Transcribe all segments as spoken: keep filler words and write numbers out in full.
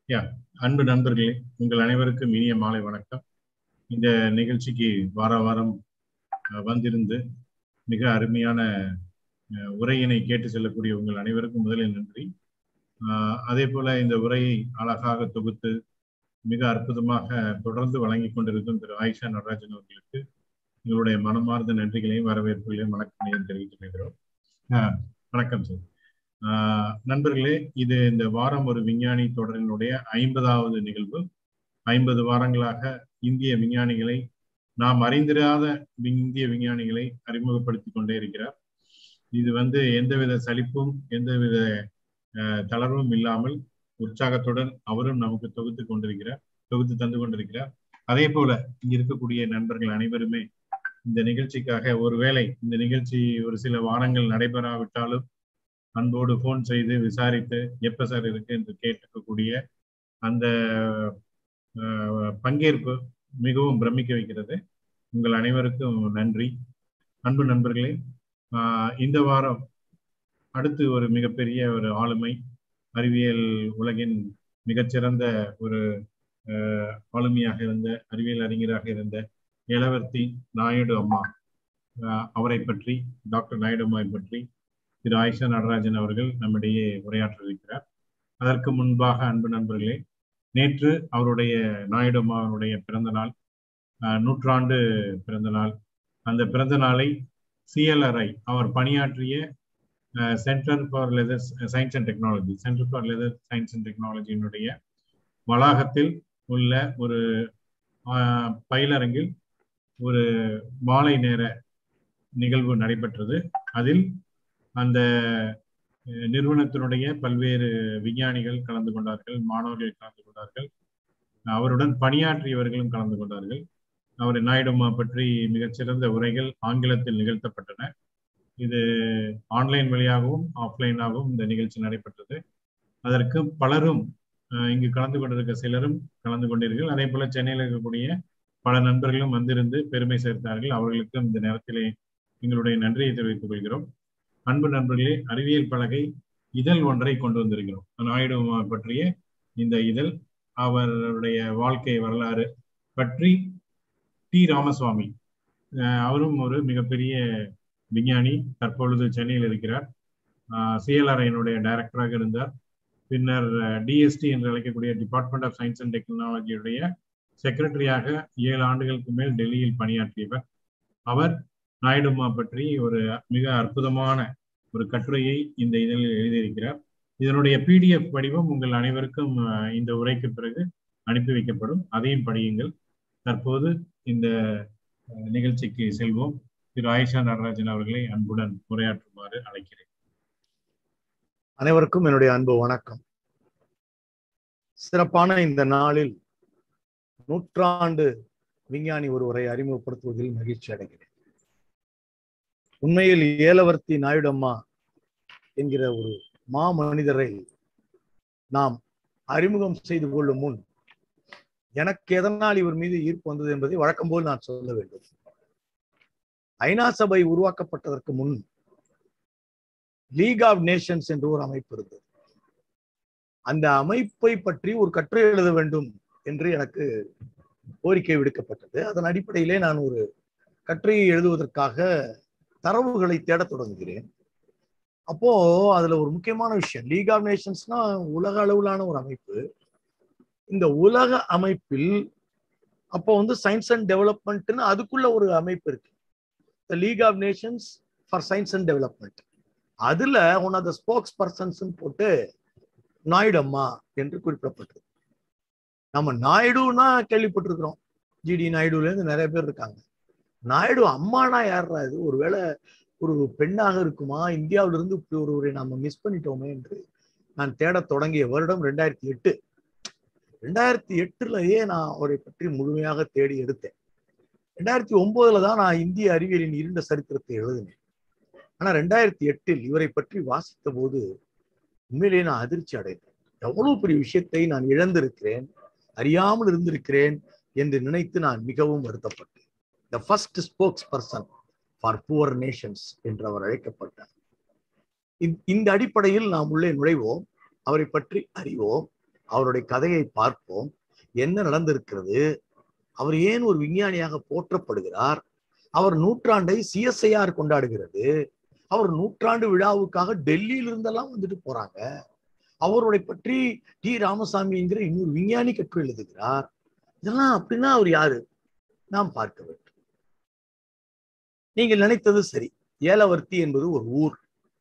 யா அன்பு நண்பர்களே, உங்கள் அனைவருக்கும் இனிய மாலை வணக்கம். இந்த நிகழ்ச்சிக்கு வார வாரம் வந்திருந்து மிக அருமையான உரையினை கேட்டு செல்லக்கூடிய உங்கள் அனைவருக்கும் முதலில் நன்றி. அதே போல இந்த உரையை அழகாக தொகுத்து மிக அற்புதமாக தொடர்ந்து வழங்கி கொண்டிருக்கும் திரு ஆயிஷா நடராஜன் அவர்களுக்கு எங்களுடைய மனமார்ந்த நன்றிகளையும் வரவேற்புகளையும் வணக்கங்களையும் தெரிவித்துக் கொள்கிறோம். வணக்கம் சார். ஆஹ் நண்பர்களே, இது இந்த வாரம் ஒரு விஞ்ஞானி தொடரினுடைய ஐம்பதாவது நிகழ்வு. ஐம்பது வாரங்களாக இந்திய விஞ்ஞானிகளை, நாம் அறிந்திராத இந்திய விஞ்ஞானிகளை அறிமுகப்படுத்தி கொண்டே இருக்கிறார். இது வந்து எந்தவித சலிப்பும் எந்தவித தளர்வும் இல்லாமல் உற்சாகத்துடன் அவரும் நமக்கு தொகுத்து கொண்டிருக்கிறார் தொகுத்து தந்து கொண்டிருக்கிறார். அதே போல இங்க இருக்கக்கூடிய நண்பர்கள் அனைவருமே இந்த நிகழ்ச்சிக்காக, ஒருவேளை இந்த நிகழ்ச்சி ஒரு சில வாரங்கள் நடைபெறாவிட்டாலும் அன்போடு போன் செய்து விசாரித்து எப்ப சார் இருக்கு என்று கேட்டுக்கக்கூடிய அந்த பங்கேற்பு மிகவும் பிரமிக்க வைக்கிறது. உங்கள் அனைவருக்கும் நன்றி. அன்பு நண்பர்களே, இந்த வாரம் அடுத்து ஒரு மிகப்பெரிய ஒரு ஆளுமை, அறிவியல் உலகின் மிகச்சிறந்த ஒரு ஆளுமையாக இருந்த, அறிவியல் அறிஞராக இருந்த இளவர்த்தி நாயுடு அம்மா அவரை பற்றி, டாக்டர் நாயுடு அம்மாவை பற்றி திரு ஆயிஷா நடராஜன் அவர்கள் நம்மிடையே உரையாற்ற இருக்கிறார். அதற்கு முன்பாக அன்பு நண்பர்களே, நேற்று அவருடைய நாயுடு அம்மாவுடைய பிறந்த நாள், நூற்றாண்டு பிறந்த நாள். அந்த பிறந்த நாளை சிஎல்ஆர்ஐ அவர் பணியாற்றிய centre for leather science and technology centre for leather science and டெக்னாலஜியினுடைய வளாகத்தில் உள்ள ஒரு பயிலரங்கில் ஒரு மாலை நேர நிகழ்வு நடைபெற்றது. அதில் அந்த நிறுவனத்தினுடைய பல்வேறு விஞ்ஞானிகள் கலந்து கொண்டார்கள், மாணவர்கள் கலந்து கொண்டார்கள், அவருடன் பணியாற்றியவர்களும் கலந்து கொண்டார்கள். அவர் நாயுடுமா பற்றி மிகச்சிறந்த உரைகள் ஆங்கிலத்தில் நிகழ்த்தப்பட்டன. இது ஆன்லைன் வழியாகவும் ஆஃப்லைனாகவும் இந்த நிகழ்ச்சி நடைபெற்றது. அதற்கு பலரும் இங்கு கலந்து கொண்டிருக்க சிலரும் கலந்து கொண்டீர்கள். அதே போல சென்னையில் இருக்கக்கூடிய பல நண்பர்களும் வந்திருந்து பெருமை சேர்த்தார்கள். அவர்களுக்கும் இந்த நேரத்திலே எங்களுடைய நன்றியை தெரிவித்துக் கொள்கிறோம். அன்பு நண்பர்களே, அறிவியல் பலகை இதழ் ஒன்றை கொண்டு வந்திருக்கிறோம். நாயுடு பற்றிய இந்த இதழ், அவருடைய வாழ்க்கை வரலாறு பற்றி டி ராமசுவாமி, அவரும் ஒரு மிகப்பெரிய விஞ்ஞானி, தற்பொழுது சென்னையில் இருக்கிறார். சிஎல்ஆர்ஐனுடைய டைரக்டராக இருந்தார். பின்னர் டிஎஸ்டி என்று அழைக்கக்கூடிய டிபார்ட்மெண்ட் ஆஃப் சயின்ஸ் அண்ட் டெக்னாலஜியுடைய செக்ரட்டரியாக ஏழு ஆண்டுகளுக்கு மேல் டெல்லியில் பணியாற்றியவர். அவர் நாயுடுமா பற்றி ஒரு மிக அற்புதமான ஒரு கட்டுரையை இந்த இதழில் எழுதியிருக்கிறார். இதனுடைய பிடிஎஃப் வடிவம் உங்கள் அனைவருக்கும் இந்த உரைக்கு பிறகு அனுப்பி வைக்கப்படும். அதையும் படியுங்கள். தற்போது இந்த நிகழ்ச்சிக்கு செல்வோம். திரு ஆயிஷா நடராஜன் அவர்களை அன்புடன் உரையாற்றுமாறு அழைக்கிறேன். அனைவருக்கும் என்னுடைய அன்பு வணக்கம். சிறப்பான இந்த நாளில் நூற்றாண்டு விஞ்ஞானி ஒருவரை அறிமுகப்படுத்துவதில் மகிழ்ச்சி அடைகிறேன். உண்மையில் ஏலவர்த்தி நாயுடு அம்மா என்கிற ஒரு மா மனிதரை நாம் அறிமுகம் செய்து கொள்ளும் முன் எனக்கு எதனால் இவர் மீது ஈர்ப்பு வந்தது என்பதை வழக்கம் போல் நான் சொல்ல வேண்டும். ஐநா சபை உருவாக்கப்பட்டதற்கு முன் லீக் ஆஃப் நேஷன்ஸ் என்று ஒரு அமைப்பு இருந்தது. அந்த அமைப்பை பற்றி ஒரு கட்டுரை எழுத வேண்டும் என்று எனக்கு கோரிக்கை விடுக்கப்பட்டது. அதன் அடிப்படையிலே நான் ஒரு கட்டுரையை எழுதுவதற்காக தரவுகளை தேட தொடங்குகிறேன். அப்போ அதுல ஒரு முக்கியமான விஷயம், லீக் ஆஃப் நேஷன்ஸ்னா உலக அளவிலான ஒரு அமைப்பு. இந்த உலக அமைப்பில் அப்போ வந்து சயின்ஸ் அண்ட் டெவலப்மெண்ட்னு அதுக்குள்ள ஒரு அமைப்பு இருக்கு, league of nations for science and development. அதுல one of the spokespersons போட்டு நாயுடு அம்மா என்று குறிப்பிடப்பட்டது. நம்ம நாயுடுனா கேள்விப்பட்டிருக்கிறோம், ஜிடி நாயுடுல இருந்து நிறைய பேர் இருக்காங்க. நாயுடு அம்மானா யாரா இது? ஒருவேளை ஒரு பெண்ணாக இருக்குமா? இந்தியாவிலிருந்து இப்படி ஒருவரை நாம மிஸ் பண்ணிட்டோமே என்று நான் தேட தொடங்கிய வருடம் ரெண்டாயிரத்தி எட்டு ரெண்டாயிரத்தி எட்டுலயே நான் அவரை பற்றி முழுமையாக தேடி எடுத்தேன். ரெண்டாயிரத்தி ஒன்பதுல தான் நான் இந்திய அறிவியலின் இருண்ட சரித்திரத்தை எழுதினேன். ஆனா ரெண்டாயிரத்தி எட்டில் இவரை பற்றி வாசித்த போது உண்மையிலேயே நான் அதிர்ச்சி அடைந்தேன். எவ்வளவு பெரிய விஷயத்தை நான் இழந்திருக்கிறேன், அறியாமல் இருந்திருக்கிறேன் என்று நினைத்து நான் மிகவும் வருத்தப்பட்டேன். The first spokesperson for poor nations என்று அவர் அழைக்கப்பட்டார். இந்த அடிப்படையில் நாம் உள்ளே நுழைவோம், அவரை பற்றி அறிவோம். அவருடைய கதையை பார்ப்போம். என்ன நடந்திருக்கிறது, அவர் ஏன் ஒரு விஞ்ஞானியாக போற்றப்படுகிறார், அவர் நூற்றாண்டை சிஎஸ்ஐஆர் கொண்டாடுகிறது, அவர் நூற்றாண்டு விழாவுக்காக டெல்லியில இருந்தெல்லாம் வந்துட்டு போறாங்க, அவருடைய பற்றி டி ராமசாமிங்கிற இன்னொரு விஞ்ஞானி கற்று எழுதுகிறார். இதெல்லாம் அப்படின்னா அவர் யாரு நாம் பார்க்க வேண்டும். நீங்கள் நினைத்தது சரி. ஏலவர்த்தி என்பது ஒரு ஊர்.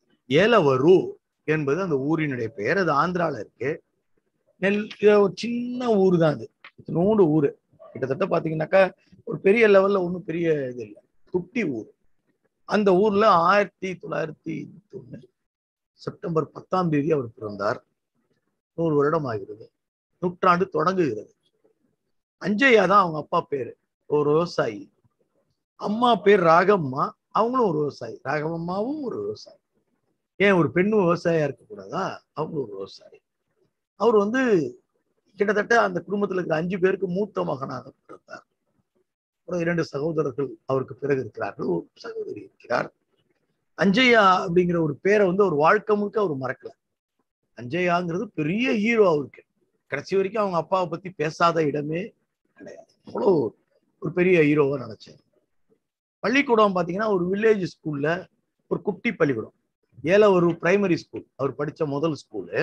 ஏலவரு என்பது அந்த ஊரினுடைய பெயர். அது ஆந்திரால இருக்கு. நெல் ஒரு சின்ன ஊர் தான் அது. நூறு ஊரு கிட்டத்தட்ட பாத்தீங்கன்னாக்கா ஒரு பெரிய லெவல்ல ஒன்றும் பெரிய இது இல்லை, குட்டி ஊர். அந்த ஊர்ல ஆயிரத்தி தொள்ளாயிரத்தி ஒண்ணு செப்டம்பர் பத்தாம் தேதி அவர் பிறந்தார். நூறு வருடம் ஆகிறது. நூற்றாண்டு தொடங்குகிறது. அஞ்சையா தான் அவங்க அப்பா பேரு, ஒரு விவசாயி. அம்மா பேர் ராகம்மா, அவங்களும் ஒரு விவசாயி. ராகம்மாவும் ஒரு விவசாயி. ஏன் ஒரு பெண்ணும் விவசாயியா இருக்கக்கூடாதா? அவங்களும் ஒரு விவசாயி. அவர் வந்து கிட்டத்தட்ட அந்த குடும்பத்துல இருக்கிற அஞ்சு பேருக்கு மூத்த மகனாக பிறந்தார். ஒரு இரண்டு சகோதரர்கள் அவருக்கு பிறகு இருக்கிறார்கள், ஒரு சகோதரி இருக்கிறார். அஞ்சையா அப்படிங்கிற ஒரு பேரை வந்து ஒரு வாழ்க்கை முழுக்க அவர் மறக்கல. அஞ்சையாங்கிறது பெரிய ஹீரோ அவருக்கு. கடைசி வரைக்கும் அவங்க அப்பாவை பத்தி பேசாத இடமே கிடையாது. அவ்வளோ ஒரு பெரிய ஹீரோவா நினைச்சேன். பள்ளிக்கூடம் பாத்தீங்கன்னா ஒரு வில்லேஜ் ஸ்கூல்ல ஒரு குட்டி பள்ளிக்கூடம், ஏலவரு பிரைமரி ஸ்கூல் அவர் படிச்ச முதல் ஸ்கூலு.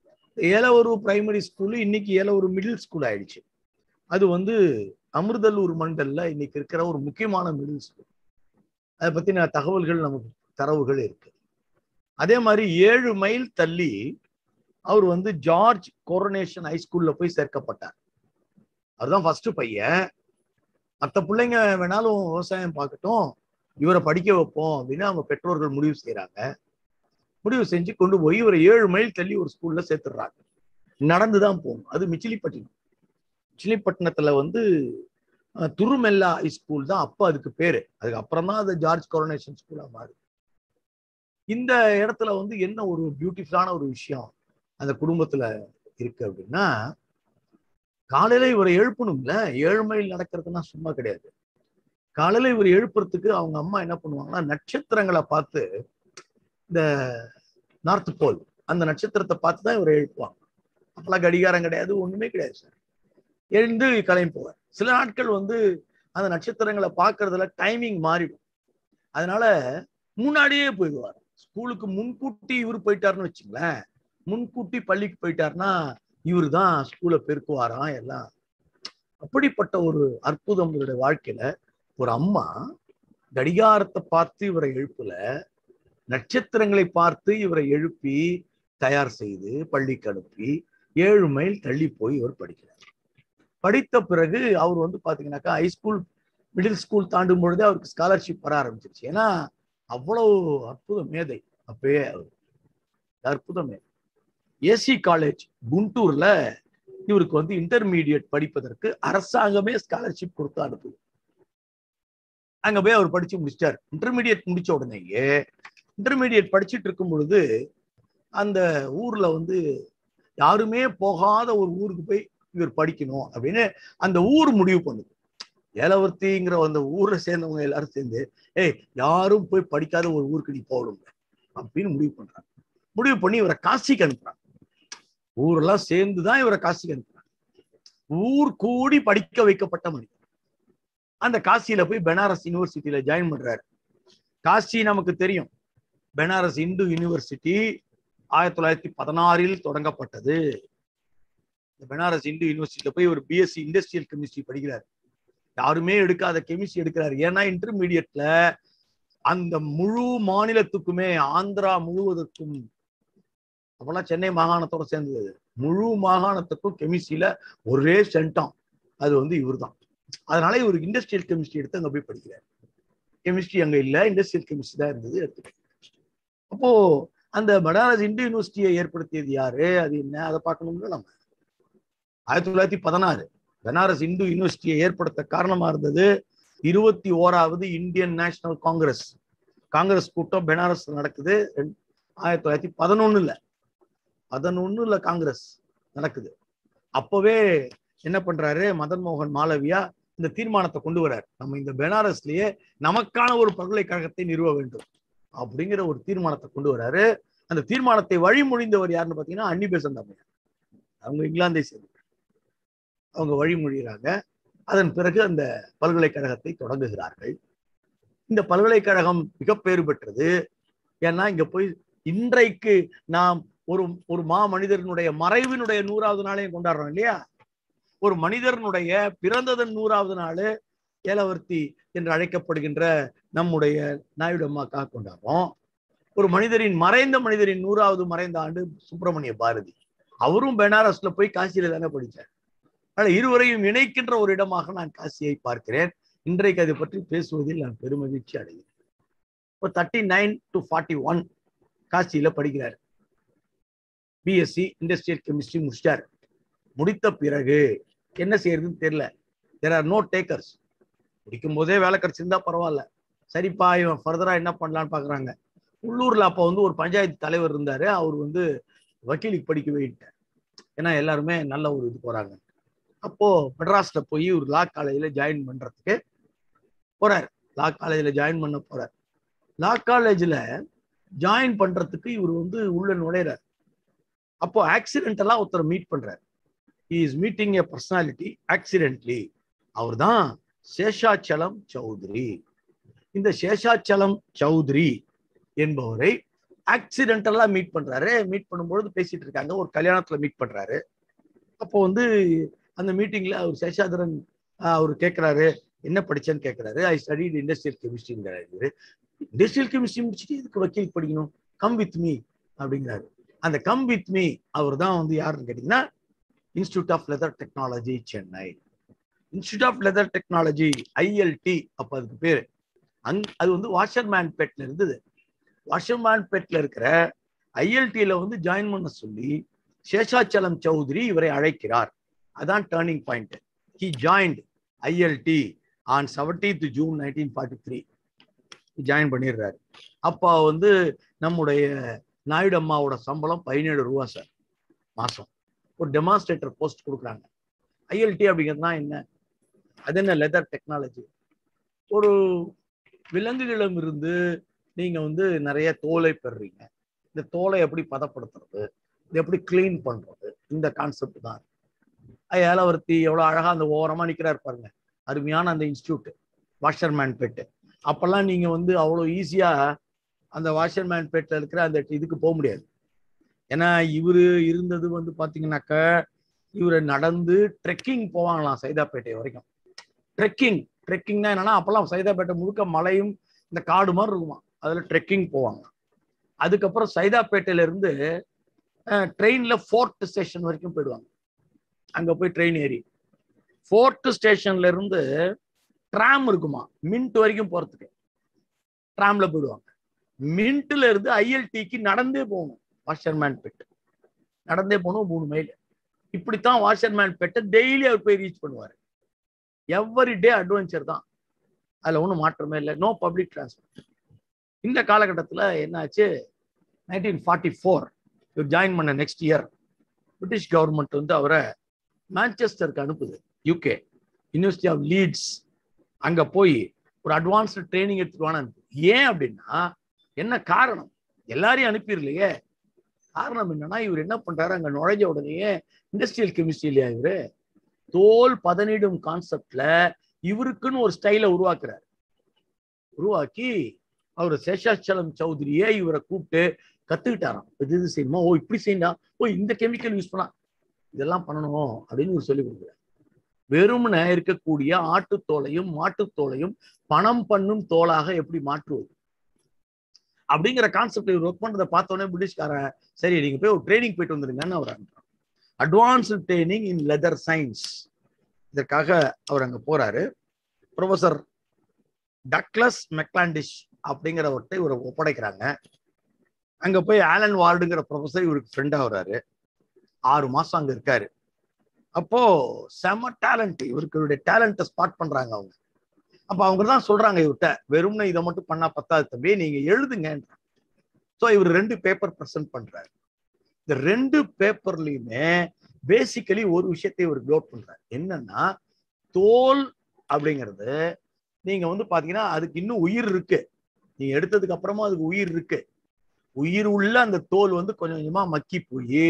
ஏலவரு பிரைமரி ஸ்கூலு இன்னைக்கு ஏலவரு மிடில் ஸ்கூல் ஆயிடுச்சு. அது வந்து அமிர்தலூர் மண்டல்ல இன்னைக்கு இருக்கிற ஒரு முக்கியமான மிடில் ஸ்கூல். அதை பத்தின தகவல்கள் நமக்கு தரவுகள் இருக்கு. அதே மாதிரி ஏழு மைல் தள்ளி அவர் வந்து ஜார்ஜ் கோரனேஷன் ஹைஸ்கூல்ல போய் சேர்க்கப்பட்டார். அதுதான் ஃபர்ஸ்ட் பையன். மற்ற பிள்ளைங்க வேணாலும் விவசாயம் பார்க்கட்டும், இவரை படிக்க வைப்போம் அப்படின்னு அவங்க பெற்றோர்கள் முடிவு செய்யறாங்க. முடிவு செஞ்சு கொண்டு போய் இவரை ஏழு மைல் தள்ளி ஒரு ஸ்கூல்ல சேர்த்துடுறாங்க. நடந்துதான் போகணும். அது மிச்சிலிப்பட்டினம். மிச்சிலிப்பட்டினத்துல வந்து துருமெல்லா ஸ்கூல் தான் அப்ப அதுக்கு பேரு. அதுக்கு அப்புறம் தான் அது ஜார்ஜ் கோரனேஷன் ஸ்கூலா மாறி. இந்த இடத்துல வந்து என்ன ஒரு பியூட்டிஃபுல்லான ஒரு விஷயம் அந்த குடும்பத்துல இருக்கு அப்படின்னா, காலையில இவரை எழுப்பணும்ல. ஏழு மைல் நடக்கிறதுனா சும்மா கிடையாது. காலையில இவர் எழுப்புறதுக்கு அவங்க அம்மா என்ன பண்ணுவாங்கன்னா, நட்சத்திரங்களை பார்த்து, இந்த நார்த் போல் அந்த நட்சத்திரத்தை பார்த்து தான் இவரை எழுப்புவாங்க. அப்பெல்லாம் கடிகாரம் கிடையாது, ஒண்ணுமே கிடையாது சார். எழுந்து கிளம்பி போவார். சில நாட்கள் வந்து அந்த நட்சத்திரங்களை பார்க்கறதுல டைமிங் மாறிடும். அதனால முன்னாடியே போயிடுவார். ஸ்கூலுக்கு முன்கூட்டி இவர் போயிட்டாருன்னு வச்சுங்களேன், முன்கூட்டி பள்ளிக்கு போயிட்டாருன்னா இவரு தான் ஸ்கூலை பெருக்குவாராம் எல்லாம். அப்படிப்பட்ட ஒரு அற்புதம் இவருடைய வாழ்க்கையில. ஒரு அம்மா கடிகாரத்தை பார்த்து இவரை எழுப்பல, நட்சத்திரங்களை பார்த்து இவரை எழுப்பி தயார் செய்து பள்ளிக்கு அனுப்பி ஏழு மைல் தள்ளி போய் இவர் படிக்கிறார். படித்த பிறகு அவர் வந்து பாத்தீங்கன்னாக்கா ஹைஸ்கூல் மிடில் ஸ்கூல் தாண்டும் பொழுதே அவருக்கு ஸ்காலர்ஷிப் வர ஆரம்பிச்சிருச்சு. ஏன்னா அவ்வளவு அற்புத மேதை அப்பயே அவர், அற்புத மேதை. ஏசி காலேஜ் குண்டூர்ல இவருக்கு வந்து இன்டர்மீடியட் படிப்பதற்கு அரசாங்கமே ஸ்காலர்ஷிப் கொடுத்து அனுப்புது. அங்க போய் அவர் படிச்சு முடிச்சிட்டார். இன்டர்மீடியட் முடிச்ச உடனேயே இன்டர்மீடியட் படிச்சுட்டு இருக்கும் பொழுது அந்த ஊர்ல வந்து யாருமே போகாத ஒரு ஊருக்கு போய் இவர் படிக்கணும் அப்படின்னு அந்த ஊர் முடிவு பண்ணுது. ஏலவர்த்திங்கிற அந்த ஊர்ல சேர்ந்தவங்க எல்லாரும் சேர்ந்து, ஏய் யாரும் போய் படிக்காத ஒரு ஊருக்கு நீ போகணும் அப்படின்னு முடிவு பண்றாங்க. முடிவு பண்ணி இவரை காசிக்கு அனுப்புறாங்க. ஊரெல்லாம் சேர்ந்துதான் இவரை காசிக்கு அனுப்புறாங்க. ஊர் கூடி படிக்க வைக்கப்பட்ட மனிதன். அந்த காசியில போய் பெனாரஸ் யூனிவர்சிட்டியில ஜாயின் பண்றாரு. காசி நமக்கு தெரியும், பெனாரஸ் இந்து யூனிவர்சிட்டி ஆயிரத்தி தொள்ளாயிரத்தி பதினாறில் தொடங்கப்பட்டது. இந்த பெனாரஸ் இந்து யூனிவர்சிட்டியில போய் ஒரு பிஎஸ்சி இண்டஸ்ட்ரியல் கெமிஸ்ட்ரி படிக்கிறார். யாருமே எடுக்காத கெமிஸ்ட்ரி எடுக்கிறாரு. ஏன்னா இன்டர்மீடியட்ல அந்த முழு மாநிலத்துக்குமே, ஆந்திரா முழுவதற்கும், அப்பெல்லாம் சென்னை மாகாணத்தோட சேர்ந்தது, முழு மாகாணத்துக்கும் கெமிஸ்ட்ரியில ஒரே சென்டம் அது வந்து இவர் தான். அதனால இவர் இண்டஸ்ட்ரியல் கெமிஸ்ட்ரி எடுத்து அங்க போய் படிக்கிறார். கெமிஸ்ட்ரி அங்க இல்ல, இண்டஸ்ட்ரியல் கெமிஸ்ட்ரி தான் இருந்தது, எடுத்து. அப்போ அந்த பெனாரஸ் இந்து யூனிவர்சிட்டியை ஏற்படுத்தியது யாரு, அது என்ன, அதை பார்க்கணும்னு நம்ம ஆயிரத்தி தொள்ளாயிரத்தி பதினாறு பெனாரஸ் இந்து யூனிவர்சிட்டியை ஏற்படுத்த காரணமா இருந்தது இருபத்தி ஓராவது இந்தியன் நேஷனல் காங்கிரஸ். காங்கிரஸ் கூட்டம் பெனாரஸ் நடக்குது ஆயிரத்தி தொள்ளாயிரத்தி பதினொன்னுல பதினொன்னுல காங்கிரஸ் நடக்குது. அப்பவே என்ன பண்றாரு மதன் மோகன் மாளவியா இந்த தீர்மானத்தை கொண்டு வர்றாரு, நம்ம இந்த பெனாரஸ்லயே நமக்கான ஒரு பல்கலைக்கழகத்தை நிறுவ வேண்டும் அப்படிங்கிற ஒரு தீர்மானத்தை கொண்டு வர்றாரு. அந்த தீர்மானத்தை வழிமொழிந்தவர் யாருன்னு பாத்தீங்கன்னா அன்னி பெசன்ட் அம்மையார். அவங்க இங்கிலாந்தை சேர்ந்தவர்கள். அவங்க வழிமொழிகிறாங்க. அதன் பிறகு அந்த பல்கலைக்கழகத்தை தொடங்குகிறார்கள். இந்த பல்கலைக்கழகம் மிக பேறு பெற்றது. ஏன்னா இங்க போய் இன்றைக்கு நாம் ஒரு ஒரு மா மனிதனுடைய மறைவினுடைய நூறாவது நாளையும் கொண்டாடுறோம் இல்லையா? ஒரு மனிதனுடைய பிறந்ததன் நூறாவது நாள் ஏலவர்த்தி என்று அழைக்கப்படுகின்ற நம்முடைய நாயுடு அம்மாக்காக கொண்டாடுறோம். ஒரு மனிதரின் மறைந்த மனிதரின் நூறாவது மறைந்த ஆண்டு சுப்பிரமணிய பாரதி. அவரும் பெனாரஸ்ல போய் காசியில தானே படிச்சார். அதனால இருவரையும் இணைக்கின்ற ஒரு இடமாக நான் காசியை பார்க்கிறேன். இன்றைக்கு அதை பற்றி பேசுவதில் நான் பெருமகிழ்ச்சி அடைகிறேன். இப்போ thirty nine to forty one காசியில படிக்கிறார். பிஎஸ்சி இண்டஸ்ட்ரியல் கெமிஸ்ட்ரி முடிச்சிட்டார். முடித்த பிறகு என்ன செய்யறதுன்னு தெரியல. There are no takers. முடிக்கும் போதே வேலை கிடைச்சிருந்தா பரவாயில்ல, சரிப்பா இவன் ஃபர்தரா என்ன பண்ணலான்னு பாக்குறாங்க. உள்ளூர்ல அப்ப வந்து ஒரு பஞ்சாயத்து தலைவர் இருந்தாரு. அவர் வந்து வக்கீலுக்கு படிக்க வைட்டார். ஏன்னா எல்லாருமே நல்ல ஒரு இது போறாங்க. அப்போ மெட்ராஸ்ல போய் ஒரு லா காலேஜில் ஜாயின் பண்றதுக்கு போறார். லா காலேஜில் ஜாயின் பண்ண போறார். லா காலேஜில் ஜாயின் பண்றதுக்கு இவர் வந்து உள்ள நுழைறார். அப்போ ஆக்சிடென்டலா ஒருத்தர் மீட் பண்றார். he is meeting a personality accidentally. அவர் தான் சேஷாச்சலம் சௌத்ரி. இந்த சேஷாச்சலம் சௌத்ரி என்பவரை ஆக்சிடென்டலா மீட் பண்றாரு. மீட் பண்ணும்பொழுது பேசிட்டு இருக்காங்க. ஒரு கல்யாணத்துல மீட் பண்றாரு. அப்போ வந்து அந்த மீட்டிங்ல அவர் சேஷாதரன் அவர் கேட்கிறாரு, என்ன படிச்சேன்னு கேட்கிறாரு. ஐ ஸ்டடிட் இண்டஸ்ட்ரியல் கெமிஸ்ட்ரிங்கிறாரு. இண்டஸ்ட்ரியல் கெமிஸ்ட்ரி முடிச்சுட்டு இதுக்கு வக்கீல் படிக்கணும், கம் வித் மீ அப்படிங்கிறாரு. அந்த கம் வித் மீ அவர் தான் வந்து யாருன்னு கேட்டீங்கன்னா institute of leather technology Chennai. Institute of leather technology ILT அப்ப அதுக்கு பேரு. அங் அது வந்து வாஷர்மேன் பேட்ல இருந்தது. வாஷர்மேன் பேட்ல இருக்கிற ஐஎல்டியில வந்து ஜாயின் பண்ண சொல்லி சேஷாச்சலம் சௌத்ரி இவரை அழைக்கிறார். அதான் turning point. He joined ILT on seventeenth June nineteen forty three join பண்ணிடுறாரு. அப்போ வந்து நம்முடைய நாயுடு அம்மாவோட சம்பளம் பதினேழு ரூபா சார் மாசம். ஒரு டெமான்ஸ்ட்ரேட்டர் போஸ்ட் கொடுக்குறாங்க. ஐஎல்டி அப்படிங்கிறதுனா என்ன? அது என்ன? Leather technology. ஒரு விலங்குகளிடம் இருந்து நீங்க வந்து நிறைய தோலை பெறுறீங்க. இந்த தோலை எப்படி பதப்படுத்துறது, இது எப்படி கிளீன் பண்றது, இந்த கான்செப்ட் தான். ஏலவர்த்தி எவ்வளவு அழகா அந்த ஓரமா நிக்கிறாரு பாருங்க. அருமையான அந்த இன்ஸ்டியூட் வாஷர்மேன் பேட்டு. அப்பெல்லாம் நீங்க வந்து அவ்வளவு ஈஸியா அந்த வாஷர்மேன் பேட்ல இருக்கிற அந்த இதுக்கு போக முடியாது. ஏன்னா இவரு இருந்தது வந்து பாத்தீங்கன்னாக்க இவரை நடந்து ட்ரெக்கிங் போவாங்களாம் சைதாப்பேட்டை வரைக்கும். ட்ரெக்கிங் ட்ரெக்கிங்னா என்னன்னா அப்பெல்லாம் சைதாப்பேட்டை முழுக்க மலையும் இந்த காடு மாதிரி இருக்குமா, அதுல ட்ரெக்கிங் போவாங்க. அதுக்கப்புறம் சைதாப்பேட்டையில இருந்து ட்ரெயின்ல ஃபோர்ட் ஸ்டேஷன் வரைக்கும் போயிடுவாங்க. அங்க போய் ட்ரெயின் ஏறி ஃபோர்ட் ஸ்டேஷன்ல இருந்து ட்ராம் இருக்குமா மின்ட் வரைக்கும் போறதுக்கு ட்ராம்ல போயிடுவாங்க. மின்ட்ல இருந்து ஐஎல்டிக்கு நடந்தே போகணும். வாஷர்மேன் பெட் நடந்தே போகணும் மூணு மைல். இப்படித்தான் வாஷர்மேன் பெட்டை டெய்லி அவர் போய் ரீச் பண்ணுவார். எவ்ரி டே அட்வென்ச்சர் தான், அதுல ஒன்றும் மாற்றமே இல்லை. No public transport. இந்த காலகட்டத்தில் என்னாச்சு, நைன்டீன் ஃபார்ட்டி ஃபோர் இவர் ஜாயின் பண்ண நெக்ஸ்ட் இயர் பிரிட்டிஷ் கவர்மெண்ட் வந்து அவரை மான்செஸ்டருக்கு அனுப்புது. யூகே யூனிவர்சிட்டி ஆஃப் லீட்ஸ் அங்க போய் ஒரு அட்வான்ஸ்டு ட்ரைனிங் எடுத்துருவான்னு அனுப்புது. ஏன் அப்படின்னா என்ன காரணம்? எல்லாரையும் அனுப்பிடலையே. காரணம் என்னன்னா இவர் என்ன பண்றாரு, அங்க நுழைஞ்ச உடனே இண்டஸ்ட்ரியல் கெமிஸ்ட்ரி இல்லையா இவரு, தோல் பதனிடும் கான்செப்ட்ல இவருக்குன்னு ஒரு ஸ்டைலை உருவாக்குறாரு. உருவாக்கி அவர் சேஷாச்சலம் சௌத்ரியே இவரை கூப்பிட்டு கத்துக்கிட்டாராம். இது இது செய்யணுமா, ஓ இப்படி செய்யலாம், ஓ இந்த கெமிக்கல் யூஸ் பண்ணா இதெல்லாம் பண்ணணும் அப்படின்னு இவர் சொல்லி கொடுக்குறாரு. வெறுமன இருக்கக்கூடிய ஆட்டுத்தோலையும் மாட்டுத்தோலையும் பணம் பண்ணும் தோலாக எப்படி மாற்றுவது அப்படிங்கிற கான்செப்ட் இவர் ஒர்க் பண்றதை பார்த்தோன்னே பிரிட்டிஷ்காரன் சரி நீங்க போய் ஒரு ட்ரைனிங் போயிட்டு வந்துருங்கன்னு அவர் அனுப்புறான். Advanced training in leather science. இதற்காக அவர் அங்க போறாரு. ப்ரொஃபசர் டக்ளஸ் மெக்லாண்டிஷ் அப்படிங்கிறவர்கிட்ட இவரை ஒப்படைக்கிறாங்க. அங்க போய் ஆலன் வார்டுங்கிற ப்ரொஃபசர் இவருக்கு ஃப்ரெண்டா வர்றாரு. ஆறு மாசம் அங்க இருக்காரு. அப்போ செம டேலண்ட், இவருக்கு இவருடைய டேலண்ட்டை ஸ்பாட் பண்றாங்க அவங்க. அப்ப அவங்க தான் சொல்றாங்க இவர்கிட்ட, வெறும்னு இதை மட்டும் பண்ணா பத்தாது தம்பி, நீங்க எழுதுங்க. ஸோ இவர் ரெண்டு பேப்பர் ப்ரெசென்ட் பண்றாரு. இந்த ரெண்டு பேப்பர்லயுமே பேசிக்கலி ஒரு விஷயத்தை இவர் நோட் பண்றாரு. என்னன்னா தோல் அப்படிங்கிறது நீங்க வந்து பாத்தீங்கன்னா அதுக்கு இன்னும் உயிர் இருக்கு. நீங்க எடுத்ததுக்கு அப்புறமா அதுக்கு உயிர் இருக்கு. உயிர் உள்ள அந்த தோல் வந்து கொஞ்சம் கொஞ்சமா மக்கி போய்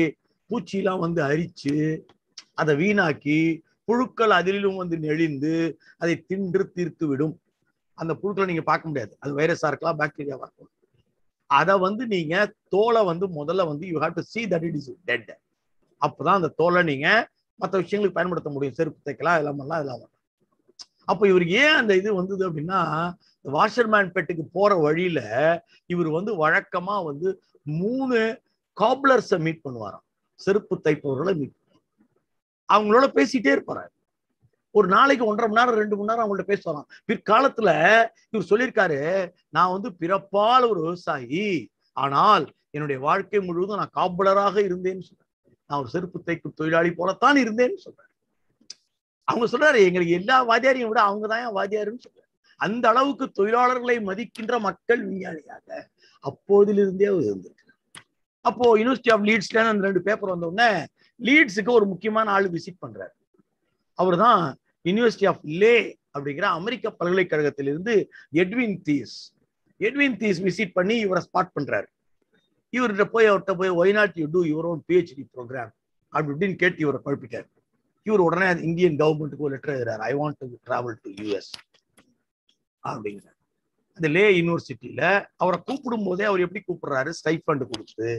பூச்சிலாம் வந்து அரிச்சு அதை வீணாக்கி புழுக்கள் அதிலும் வந்து நெளிந்து அதை தின்று தீர்த்து விடும். அந்த புழுக்களை நீங்க பார்க்க முடியாது, அது வைரஸா இருக்கலாம், பாக்டீரியாவா இருக்கலாம். அதை வந்து நீங்க தோலை வந்து முதல்ல வந்து you have to see that it is dead. அப்பதான் அந்த தோலை நீங்க மற்ற விஷயங்களுக்கு பயன்படுத்த முடியும். செருப்பு தைக்கலாம், எல்லாம் பண்ணலாம், எல்லாம் பண்ணலாம். அப்போ இவருக்கு ஏன் அந்த இது வந்தது அப்படின்னா, வாஷர்மேன் பெட்டுக்கு போற வழியில இவர் வந்து வழக்கமா வந்து மூணு காப்லர்ஸை மீட் பண்ணுவாராம், செருப்பு தைப்பவர்களை மீட் பண்ணுவார். அவங்களோட பேசிட்டே இருப்பாரு. ஒரு நாளைக்கு ஒன்றரை மணி நேரம் ரெண்டு மணி நேரம் அவங்கள்ட்ட பேசுவாராம். பிற்காலத்துல இவர் சொல்லியிருக்காரு, நான் வந்து பிறப்பால் ஒரு விவசாயி, ஆனால் என்னுடைய வாழ்க்கை முழுவதும் நான் காப்லராக இருந்தேன்னு சொல்றேன். நான் ஒரு செருப்பு தைக்கும் தொழிலாளி போலத்தான் இருந்தேன்னு சொல்றேன். அவங்க சொல்றாரு, எங்களுக்கு எல்லா வாத்தியாரையும் விட அவங்க தான் வாத்தியாருன்னு சொல்றாரு. அந்த அளவுக்கு தொழிலாளர்களை மதிக்கின்ற மக்கள் விஞ்ஞானியாக அப்போதிலிருந்தே அவர் இருந்திருக்கிறார். அப்போ யூனிவர்சிட்டி ஆஃப் லீட்ஸ்ல அந்த ரெண்டு பேப்பர் வந்த உடனே லீட்ஸுக்கு ஒரு முக்கியமான ஆளு விசிட் பண்றாரு. அவர் தான் யூனிவர்சிட்டி ஆஃப் லே அப்படிங்கிற அமெரிக்க பல்கலைக்கழகத்திலிருந்து Edwin Theis. Edwin Theis visit பண்ணி இவரை ஸ்பாட் பண்றாரு. இவர்கிட்ட போய் அவர்கிட்ட போய் why not you do your own PhD program அப்படி இப்படின்னு கேட்டு இவரை குழப்பிட்டார். இவர் உடனே இந்தியன் கவர்மெண்ட்டுக்கு ஒரு லெட்டர் எழுதுறாரு, I want to travel to US அப்படிங்கிற. அந்த லே யூனிவர்சிட்டியில அவரை கூப்பிடும் போதே அவர் எப்படி கூப்பிடுறாரு, ஸ்டைஃபண்ட் கொடுத்து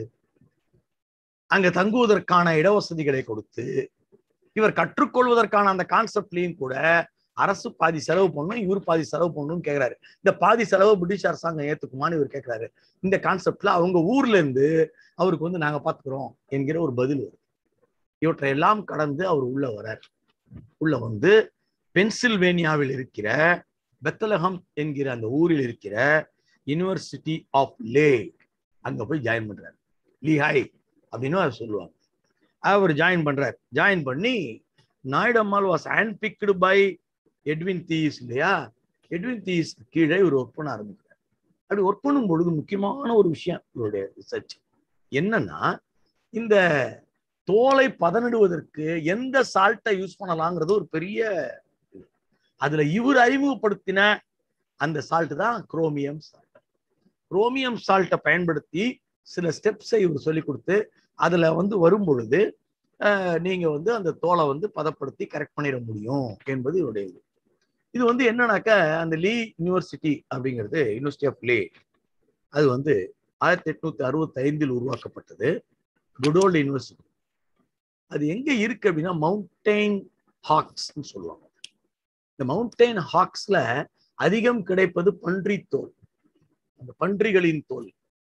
அங்க தங்குவதற்கான இடவசதிகளை கொடுத்து, இவர் கற்றுக்கொள்வதற்கான அந்த கான்செப்ட்லையும் கூட அரசு பாதி செலவு பண்ணணும், இவர் பாதி செலவு பண்ணணும்னு கேட்கிறாரு. இந்த பாதி செலவு பிரிட்டிஷ் அரசாங்கம் ஏத்துக்குமான்னு இவர் கேட்கிறாரு. இந்த கான்செப்ட்ல அவங்க ஊர்ல இருந்து அவருக்கு வந்து நாங்க பாத்துக்கிறோம் என்கிற ஒரு பதில் வருது. இவற்றை எல்லாம் கடந்து அவர் உள்ள வரார். உள்ள வந்து பென்சில்வேனியாவில் இருக்கிற பெத்தலகம் என்கிற அந்த ஊரில் இருக்கிற யூனிவர்சிட்டி ஆஃப் லே அங்க போய் ஜாயின் பண்றாரு. லீஹாய் அப்படின்னு அவர் சொல்லுவாங்க. அவர் ஜாயின் பண்றார். ஜாயின் பண்ணி நாயுடம்மாள் was hand picked by Edwin Theis இல்லையா, எட்வின் தீஸ் கீழே இவர் ஒர்க் பண்ண ஆரம்பிக்கிறார். அப்படி ஒர்க் பண்ணும் பொழுது முக்கியமான ஒரு விஷயம் இவருடைய ரிசர்ச் என்னன்னா, இந்த தோலை பதனிடுவதற்கு எந்த சால்ட்டை யூஸ் பண்ணலாங்கிறது ஒரு பெரிய, அதுல இவர் அறிமுகப்படுத்தின அந்த சால்ட் தான் குரோமியம் சால்ட். குரோமியம் சால்ட்டை பயன்படுத்தி சில ஸ்டெப்ஸை இவர் சொல்லி கொடுத்து அதுல வந்து வரும் பொழுது நீங்க வந்து அந்த தோலை வந்து பதப்படுத்தி கரெக்ட் பண்ணிட முடியும் என்பது இவருடைய இது. இது வந்து என்னன்னாக்க, அந்த லீ யூனிவர்சிட்டி அப்படிங்கிறது யூனிவர்சிட்டி ஆஃப் லே, அது வந்து ஆயிரத்தி எட்நூத்தி அறுபத்தி ஐந்தில் உருவாக்கப்பட்டது. Good university. அது எங்க இருக்கு அப்படின்னா மவுண்டைன் ஹாக்ஸ்ன்னு சொல்லுவாங்க. இந்த மவுண்டைன் ஹாக்ஸ்ல அதிகம் கிடைப்பது பன்றி தோல், அந்த பன்றிகளின் தோல்.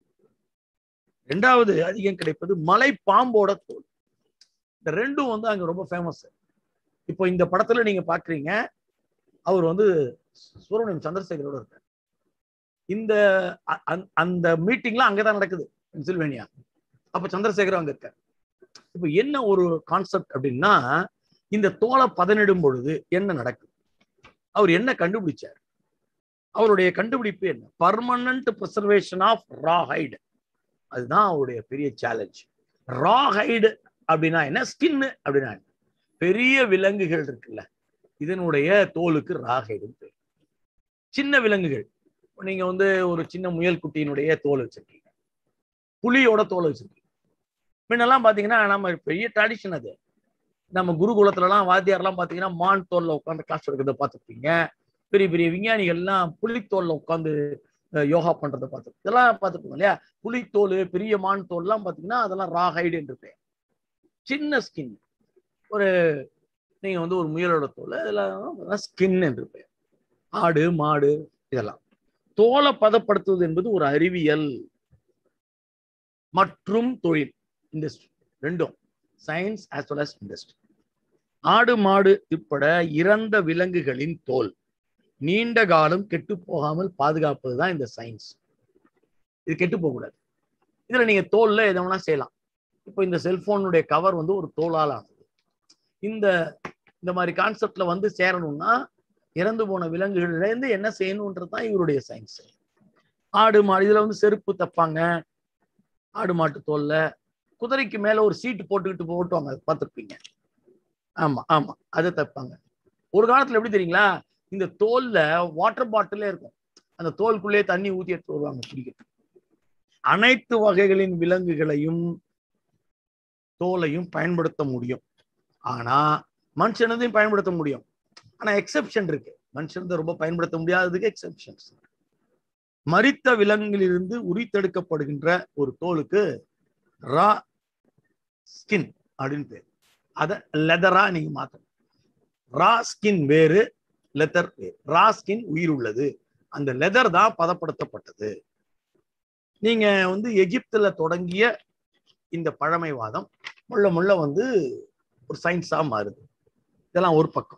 ரெண்டாவது அதிகம் கிடைப்பது மலை பாம்போட தோல். இந்த ரெண்டும் வந்து அங்க ரொம்ப ஃபேமஸ். இப்போ இந்த படத்துல நீங்க பாக்குறீங்க, அவர் வந்து சுப்பிரமணியம் சந்திரசேகரோட இருக்கார். இந்த அந்த மீட்டிங்லாம் அங்கதான் நடக்குது, பென்சில்வேனியா. அப்ப சந்திரசேகரும் அங்க இருக்கார். இப்ப என்ன ஒரு கான்செப்ட் அப்படின்னா, இந்த தோலை பதனிடும் பொழுது என்ன நடக்குது, அவர் என்ன கண்டுபிடிச்சார், அவருடைய கண்டுபிடிப்பு என்ன, permanent preservation of raw hide. அதுதான் அவருடைய பெரிய சேலஞ்ச். ரா ஹைடு அப்படின்னா என்ன, ஸ்கின் அப்படின்னா என்ன. பெரிய விலங்குகள் இருக்குல்ல, இதனுடைய தோலுக்கு ரா ஹைடுன்னு பேர். சின்ன விலங்குகள், நீங்க வந்து ஒரு சின்ன முயல் குட்டியினுடைய தோல் வச்சிருக்கீங்க, புலியோட தோல் வச்சிருக்கீங்க. முன்னெல்லாம் பாத்தீங்கன்னா நம்ம பெரிய ட்ராடிஷன் அது. நம்ம குருகுலத்துல எல்லாம் வாத்தியார்லாம் பாத்தீங்கன்னா மான் தோல்ல உட்காந்து கிளாஸ் எடுக்கிறத பார்த்துருப்பீங்க. பெரிய பெரிய விஞ்ஞானிகள்லாம் புலித்தோல்ல உட்காந்து யோகா பண்றதை பார்த்து இதெல்லாம் பார்த்துருப்போம் இல்லையா. புலித்தோல், பெரிய மான் தோல் எல்லாம் பாத்தீங்கன்னா அதெல்லாம் ரா ஹைடு என்று பெயர். சின்ன ஸ்கின், ஒரு நீங்க வந்து ஒரு முயலோட தோல், அதெல்லாம் ஸ்கின் என்று பெயர். ஆடு மாடு இதெல்லாம். தோலை பதப்படுத்துவது என்பது ஒரு அறிவியல் மற்றும் தொழில், இண்டஸ்ட்ரி ரெண்டும், science as well as industry. ஆடு மாடு உட்பட இறந்த விலங்குகளின் தோல் நீண்ட காலம் கெட்டு போகாமல் பாதுகாப்பதுதான் இந்த சயின்ஸ். இது கெட்டு போகக்கூடாது. இதுல நீங்க தோல்ல எதை வேணா செய்யலாம். இப்போ இந்த செல்போனுடைய கவர் வந்து ஒரு தோலால் ஆனது. இந்த இந்த மாதிரி கான்செப்ட்ல வந்து சேரணும்னா இறந்து போன விலங்குகள்ல இருந்து என்ன செய்யணும்ன்றதுதான் இவருடைய சயின்ஸ். ஆடு மாடு இதுல வந்து செருப்பு தப்பாங்க, ஆடு மாட்டு தோல்ல. குதிரைக்கு மேல ஒரு சீட்டு போட்டுக்கிட்டு போட்டுவாங்க, பார்த்துருப்பீங்க. ஆமா ஆமா, அதை தப்பாங்க. ஒரு காலத்துல எப்படி தெரியுங்களா, இந்த தோல்ல வாட்டர் பாட்டிலே இருக்கும், அந்த தோலுக்குள்ளே தண்ணி ஊத்தி எடுத்து வருவாங்க குடிக்க. அனைத்து வகைகளின் விலங்குகளையும் தோலையும் பயன்படுத்த முடியும். ஆனா மனுஷனதையும் பயன்படுத்த முடியும். ஆனா எக்ஸெப்ஷன் இருக்கு. மனுஷன் ரொம்ப பயன்படுத்த முடியாததுக்கு எக்ஸெப்ஷன்ஸ். மரித்த விலங்கிலிருந்து உரித்தெடுக்கப்படுகின்ற ஒரு தோலுக்கு ரா ஸ்கின் அப்படின்னு பேர். அத லெதரா நீங்க மாத்தணும். ரா ஸ்கின் வேறு, லெதர் வேறு. ரா ஸ்கின் உயிர் உள்ளது, அந்த லெதர் தான் பதப்படுத்தப்பட்டது. நீங்க வந்து எகிப்துல தொடங்கிய இந்த பழமைவாதம் முள்ள முள்ள வந்து ஒரு சயின்ஸா மாறுது. இதெல்லாம் ஒரு பக்கம்.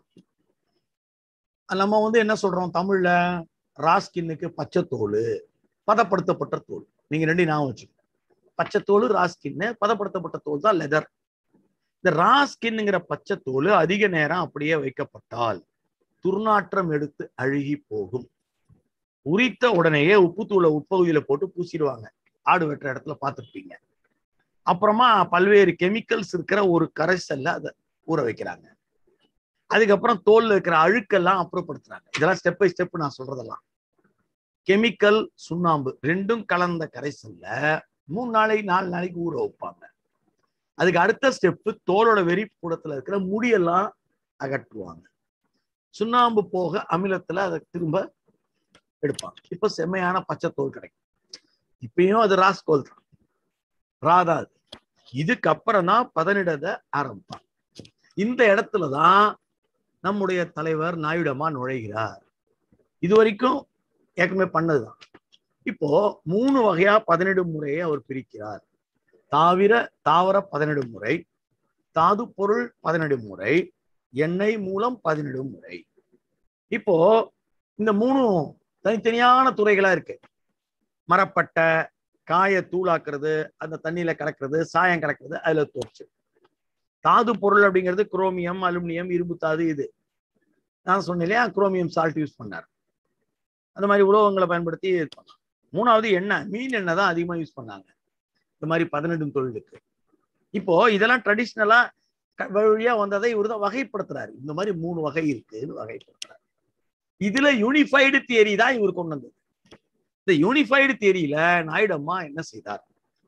நம்ம வந்து என்ன சொல்றோம் தமிழ்ல, ராஸ்கின்னுக்கு பச்சை தோல், பதப்படுத்தப்பட்ட தோல். நீங்க ரெண்டு ஞாபகம் வச்சுக்கோங்க. பச்சை தோல் ராஸ்கின்னு, பதப்படுத்தப்பட்ட தோல் தான் லெதர். இந்த ராஸ்கின்னுங்கிற பச்சை தோல் அதிக நேரம் அப்படியே வைக்கப்பட்டால் துர்நாற்றம் எடுத்து அழுகி போகும். உரித்த உடனேயே உப்புத்தூளை உட்பகுதியில போட்டு பூசிடுவாங்க. ஆடு வெட்டுற இடத்துல பார்த்துருப்பீங்க. அப்புறமா பல்வேறு கெமிக்கல்ஸ் இருக்கிற ஒரு கரைசல்ல அதை ஊற வைக்கிறாங்க. அதுக்கப்புறம் தோல்ல இருக்கிற அழுக்கெல்லாம் அப்புறப்படுத்துறாங்க. இதெல்லாம் ஸ்டெப் பை ஸ்டெப் நான் சொல்றதெல்லாம். கெமிக்கல், சுண்ணாம்பு ரெண்டும் கலந்த கரைசல்ல மூணு நாளைக்கு நாலு நாளைக்கு ஊற வைப்பாங்க. அதுக்கு அடுத்த ஸ்டெப்பு தோலோட வெறிப்புறத்துல இருக்கிற முடியெல்லாம் அகற்றுவாங்க. சுண்ணாம்பு போக அமிலத்துல அதை திரும்ப எடுப்பாங்க. இப்ப செம்மையான பச்சை தோல் கிடைக்கும். இப்பயும் அது ராஸ் தோல் தான், ராதா. அது இதுக்கப்புறம் தான் பதனிடத ஆரம்பிப்பாங்க. இந்த இடத்துலதான் நம்முடைய தலைவர் நாயுடமா நுழைகிறார். இது வரைக்கும் ஏற்கனவே பண்ணதுதான். இப்போ மூணு வகையா பதனிடும் முறையை அவர் பிரிக்கிறார். தாவிர தாவர பதனிடும் முறை, தாது பொருள் பதனிடும் முறை, எண்ணெய் மூலம் பதனிடும் முறை. இப்போ இந்த மூணும் தனித்தனியான துறைகளா இருக்கு. மரப்பட்டை, காய தூளாக்குறது, அந்த தண்ணியில கலக்கிறது, சாயம் கலக்கிறது, அதுல தோற்று. தாது பொருள் அப்படிங்கிறது குரோமியம், அலுமினியம், இரும்பு தாது. இது நான் சொன்னேன் இல்லையா, குரோமியம் சால்ட் யூஸ் பண்ணார். அந்த மாதிரி உலோகங்களை பயன்படுத்தி பண்ணாங்க. மூணாவது எண்ணெய், மீன் எண்ணெய் தான் அதிகமா யூஸ் பண்ணாங்க இந்த மாதிரி பதனிடும் தொழிலுக்கு. இப்போ இதெல்லாம் ட்ரெடிஷ்னலா வழியா வந்ததை இவர் தான் வகைப்படுத்துறாரு. இந்த மாதிரி மூணு வகை இருக்குன்னு வகைப்படுத்துறாரு. இதுல யூனிஃபைடு தியரி தான் இவர் கொண்டு வந்தது. இந்த யூனிஃபைடு தியரியில நாயுடம்மா என்ன செய்தார்?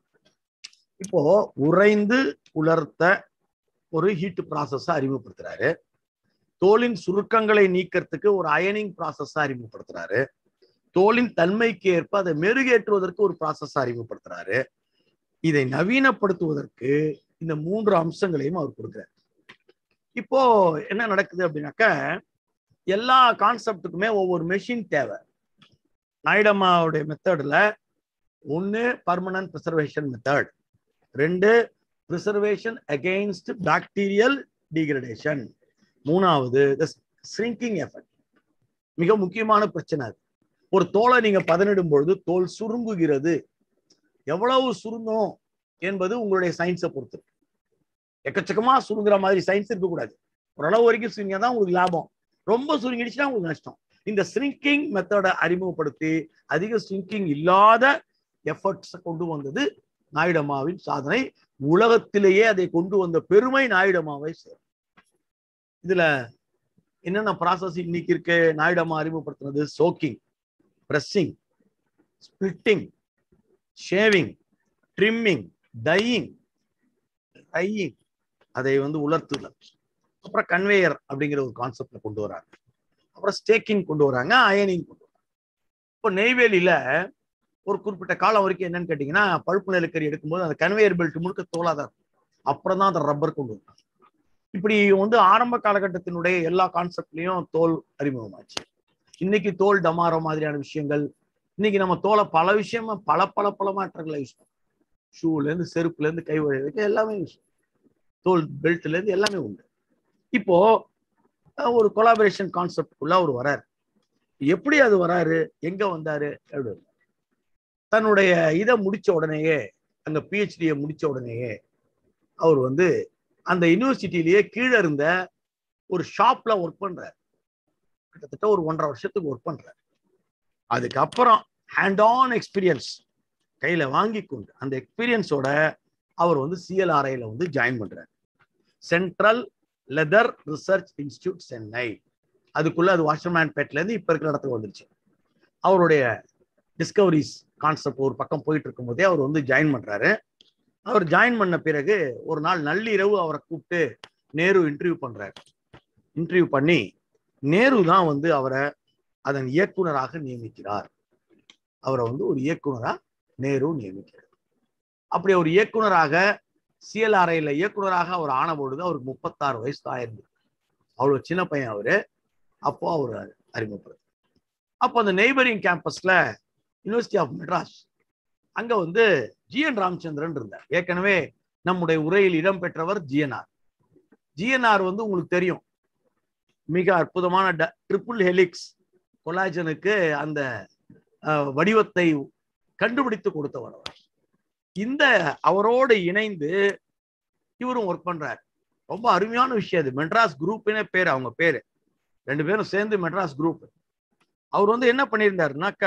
இப்போ உறைந்து உலர்த்த ஒரு ஹீட் ப்ராசஸ் அறிமுகப்படுத்துறாரு. தோலின் சுருக்கங்களை நீக்கிறதுக்கு ஒரு அயனிங் ப்ராசஸ் அறிமுகப்படுத்துறாரு. தோலின் தன்மைக்கு ஏற்ப அதை மெருகேற்றுவதற்கு ஒரு ப்ராசஸ் அறிமுகப்படுத்துறாரு. இதை நவீனப்படுத்துவதற்கு இந்த மூன்று அம்சங்களையும் அவர் கொடுக்கிறார். இப்போ என்ன நடக்குது அப்படின்னாக்க, எல்லா கான்செப்டுக்குமே ஒவ்வொரு மெஷின் தேவை. நாயுடம்மாவுடைய மெத்தட்ல ஒன்னு பர்மனன்ட் ப்ரிசர்வேஷன் மெத்தட், ரெண்டு ப்ரிசர்வேஷன் அகெயின்ஸ்ட் பாக்டீரியல் டீக்ரடேஷன், மூணாவது ஷ்ரிங்கிங் எஃபெக்ட். மிக முக்கியமான பிரச்சனை அது. ஒரு தோலை நீங்க பதனிடும் பொழுது தோல் சுருங்குகிறது. எவ்வளவு சுருங்கும் என்பது உங்களுடைய சயின்ஸை பொறுத்து. எக்கச்சக்கமா சுருங்குற மாதிரி சயின்ஸ் இருக்கக்கூடாது. ஓரளவு வரைக்கும் சுருங்கியாதான் உங்களுக்கு லாபம். ரொம்ப சுருங்கிடுச்சுன்னா உங்களுக்கு நஷ்டம். இந்த ஷ்ரிங்கிங் மெத்தடை அறிமுகப்படுத்தி அதிக ஷ்ரிங்கிங் இல்லாத எஃபர்ட்ஸை கொண்டு வந்தது நாயுடம்மாவின் சாதனை. உலகத்திலேயே அதை கொண்டு வந்த பெருமை நாயுடம்மாவை சேரும். இதுல என்னென்ன ப்ராசஸ் இன்னைக்கு இருக்கு? நாயுடம்மா அறிமுகப்படுத்தினது soaking, pressing, splitting, shaving, trimming, dyeing, dyeing, அதை வந்து உலர்த்துதல். அப்புறம் கன்வேயர் அப்படிங்கிற ஒரு கான்செப்ட்ல கொண்டு வராங்க. அப்புறம் ஸ்டேக்கிங் கொண்டு வராங்க, அயனிங் கொண்டு வராங்க. இப்போ நெய்வேலியில ஒரு குறிப்பிட்ட காலம் வரைக்கும் என்னன்னு கேட்டீங்கன்னா, பழுப்பு நிலக்கரி எடுக்கும்போது அந்த கன்வேயர் பெல்ட் முழுக்க தோலாதான் இருக்கும். அப்புறம் தான் அந்த ரப்பர் கொண்டு வந்தாங்க. இப்படி வந்து ஆரம்ப காலகட்டத்தினுடைய எல்லா கான்செப்ட்லயும் தோல் அறிமுகமாச்சு. இன்னைக்கு தோல் டமாரோ மாதிரியான விஷயங்கள். இன்னைக்கு நம்ம தோலை பல விஷயமா பல பல பல மாற்றங்களை யூஸ் பண்ணுறோம். ஷூல இருந்து செருப்புல இருந்து கை வழிக்கு எல்லாமே யூஸ் பண்ணுறோம். தோல் பெல்ட்ல இருந்து எல்லாமே உண்டு. இப்போ ஒரு கொலாபரேஷன் கான்செப்டுக்குள்ள அவர் வராரு. எப்படி அது வராரு, எங்க வந்தாரு? தன்னுடைய இதை முடிச்ச உடனேயே, அந்த பிஹெச்டியை முடிச்ச உடனேயே அவர் வந்து அந்த யூனிவர்சிட்டியிலேயே கீழே இருந்த ஒரு ஷாப்ல ஒர்க் பண்றாரு. கிட்டத்தட்ட ஒரு ஒன்றரை வருஷத்துக்கு ஒர்க் பண்றாரு. அதுக்கப்புறம் ஹேண்ட் ஆன் எக்ஸ்பீரியன்ஸ் கையில வாங்கி கொண்டு அந்த எக்ஸ்பீரியன்ஸோட அவர் வந்து சிஎல்ஆர்ஐல வந்து ஜாயின் பண்றாரு. Central leather research institute Chennai. அதுக்குள்ள அது வாஷர்மேன் பேட்ல இருந்து இப்ப இருக்கிற இடத்துக்கு வந்துருச்சு. அவருடைய டிஸ்கவரிஸ் கான்செப்ட் ஒரு பக்கம் போயிட்டு இருக்கும் போதே அவர் வந்து ஜாயின் பண்றாரு. அவர் ஜாயின் பண்ண பிறகு ஒரு நாள் நள்ளிரவு அவரை கூப்பிட்டு நேரு இன்டர்வியூ பண்றாரு. இன்டர்வியூ பண்ணி நேரு தான் வந்து அவரை அதன் இயக்குனராக நியமிக்கிறார். அவரை வந்து ஒரு இயக்குனரா நேரு நியமிக்கிறார். அப்படி ஒரு இயக்குனராக சிஎல்ஆர்ஐல இயக்குனராக அவர் ஆன பொழுது அவருக்கு முப்பத்தாறு வயசு தான் ஆயிருந்தது. அவ்வளவு சின்ன பையன் அவரு. அப்போ அவர் அறிமுகப்படுது. அப்போ அந்த நெய்பரிங் கேம்பஸ்ல யூனிவர்சிட்டி ஆஃப் மெட்ராஸ் அங்க வந்து ஜி என் ராமச்சந்திரன் இருந்தார். ஏற்கனவே நம்முடைய உரையில் இடம்பெற்றவர் ஜிஎன்ஆர். ஜிஎன்ஆர் வந்து உங்களுக்கு தெரியும், மிக அற்புதமான ட்ரிபிள் ஹெலிக்ஸ் கொலாஜனுக்கு அந்த வடிவத்தை கண்டுபிடித்து கொடுத்தவர் அவர். இந்த அவரோடு இணைந்து இவரும் ஒர்க் பண்றாரு. ரொம்ப அருமையான விஷயம் அது. மெட்ராஸ் குரூப்னே பேர், அவங்க பேரு. ரெண்டு பேரும் சேர்ந்து மெட்ராஸ் குரூப். அவர் வந்து என்ன பண்ணியிருந்தாருனாக்க,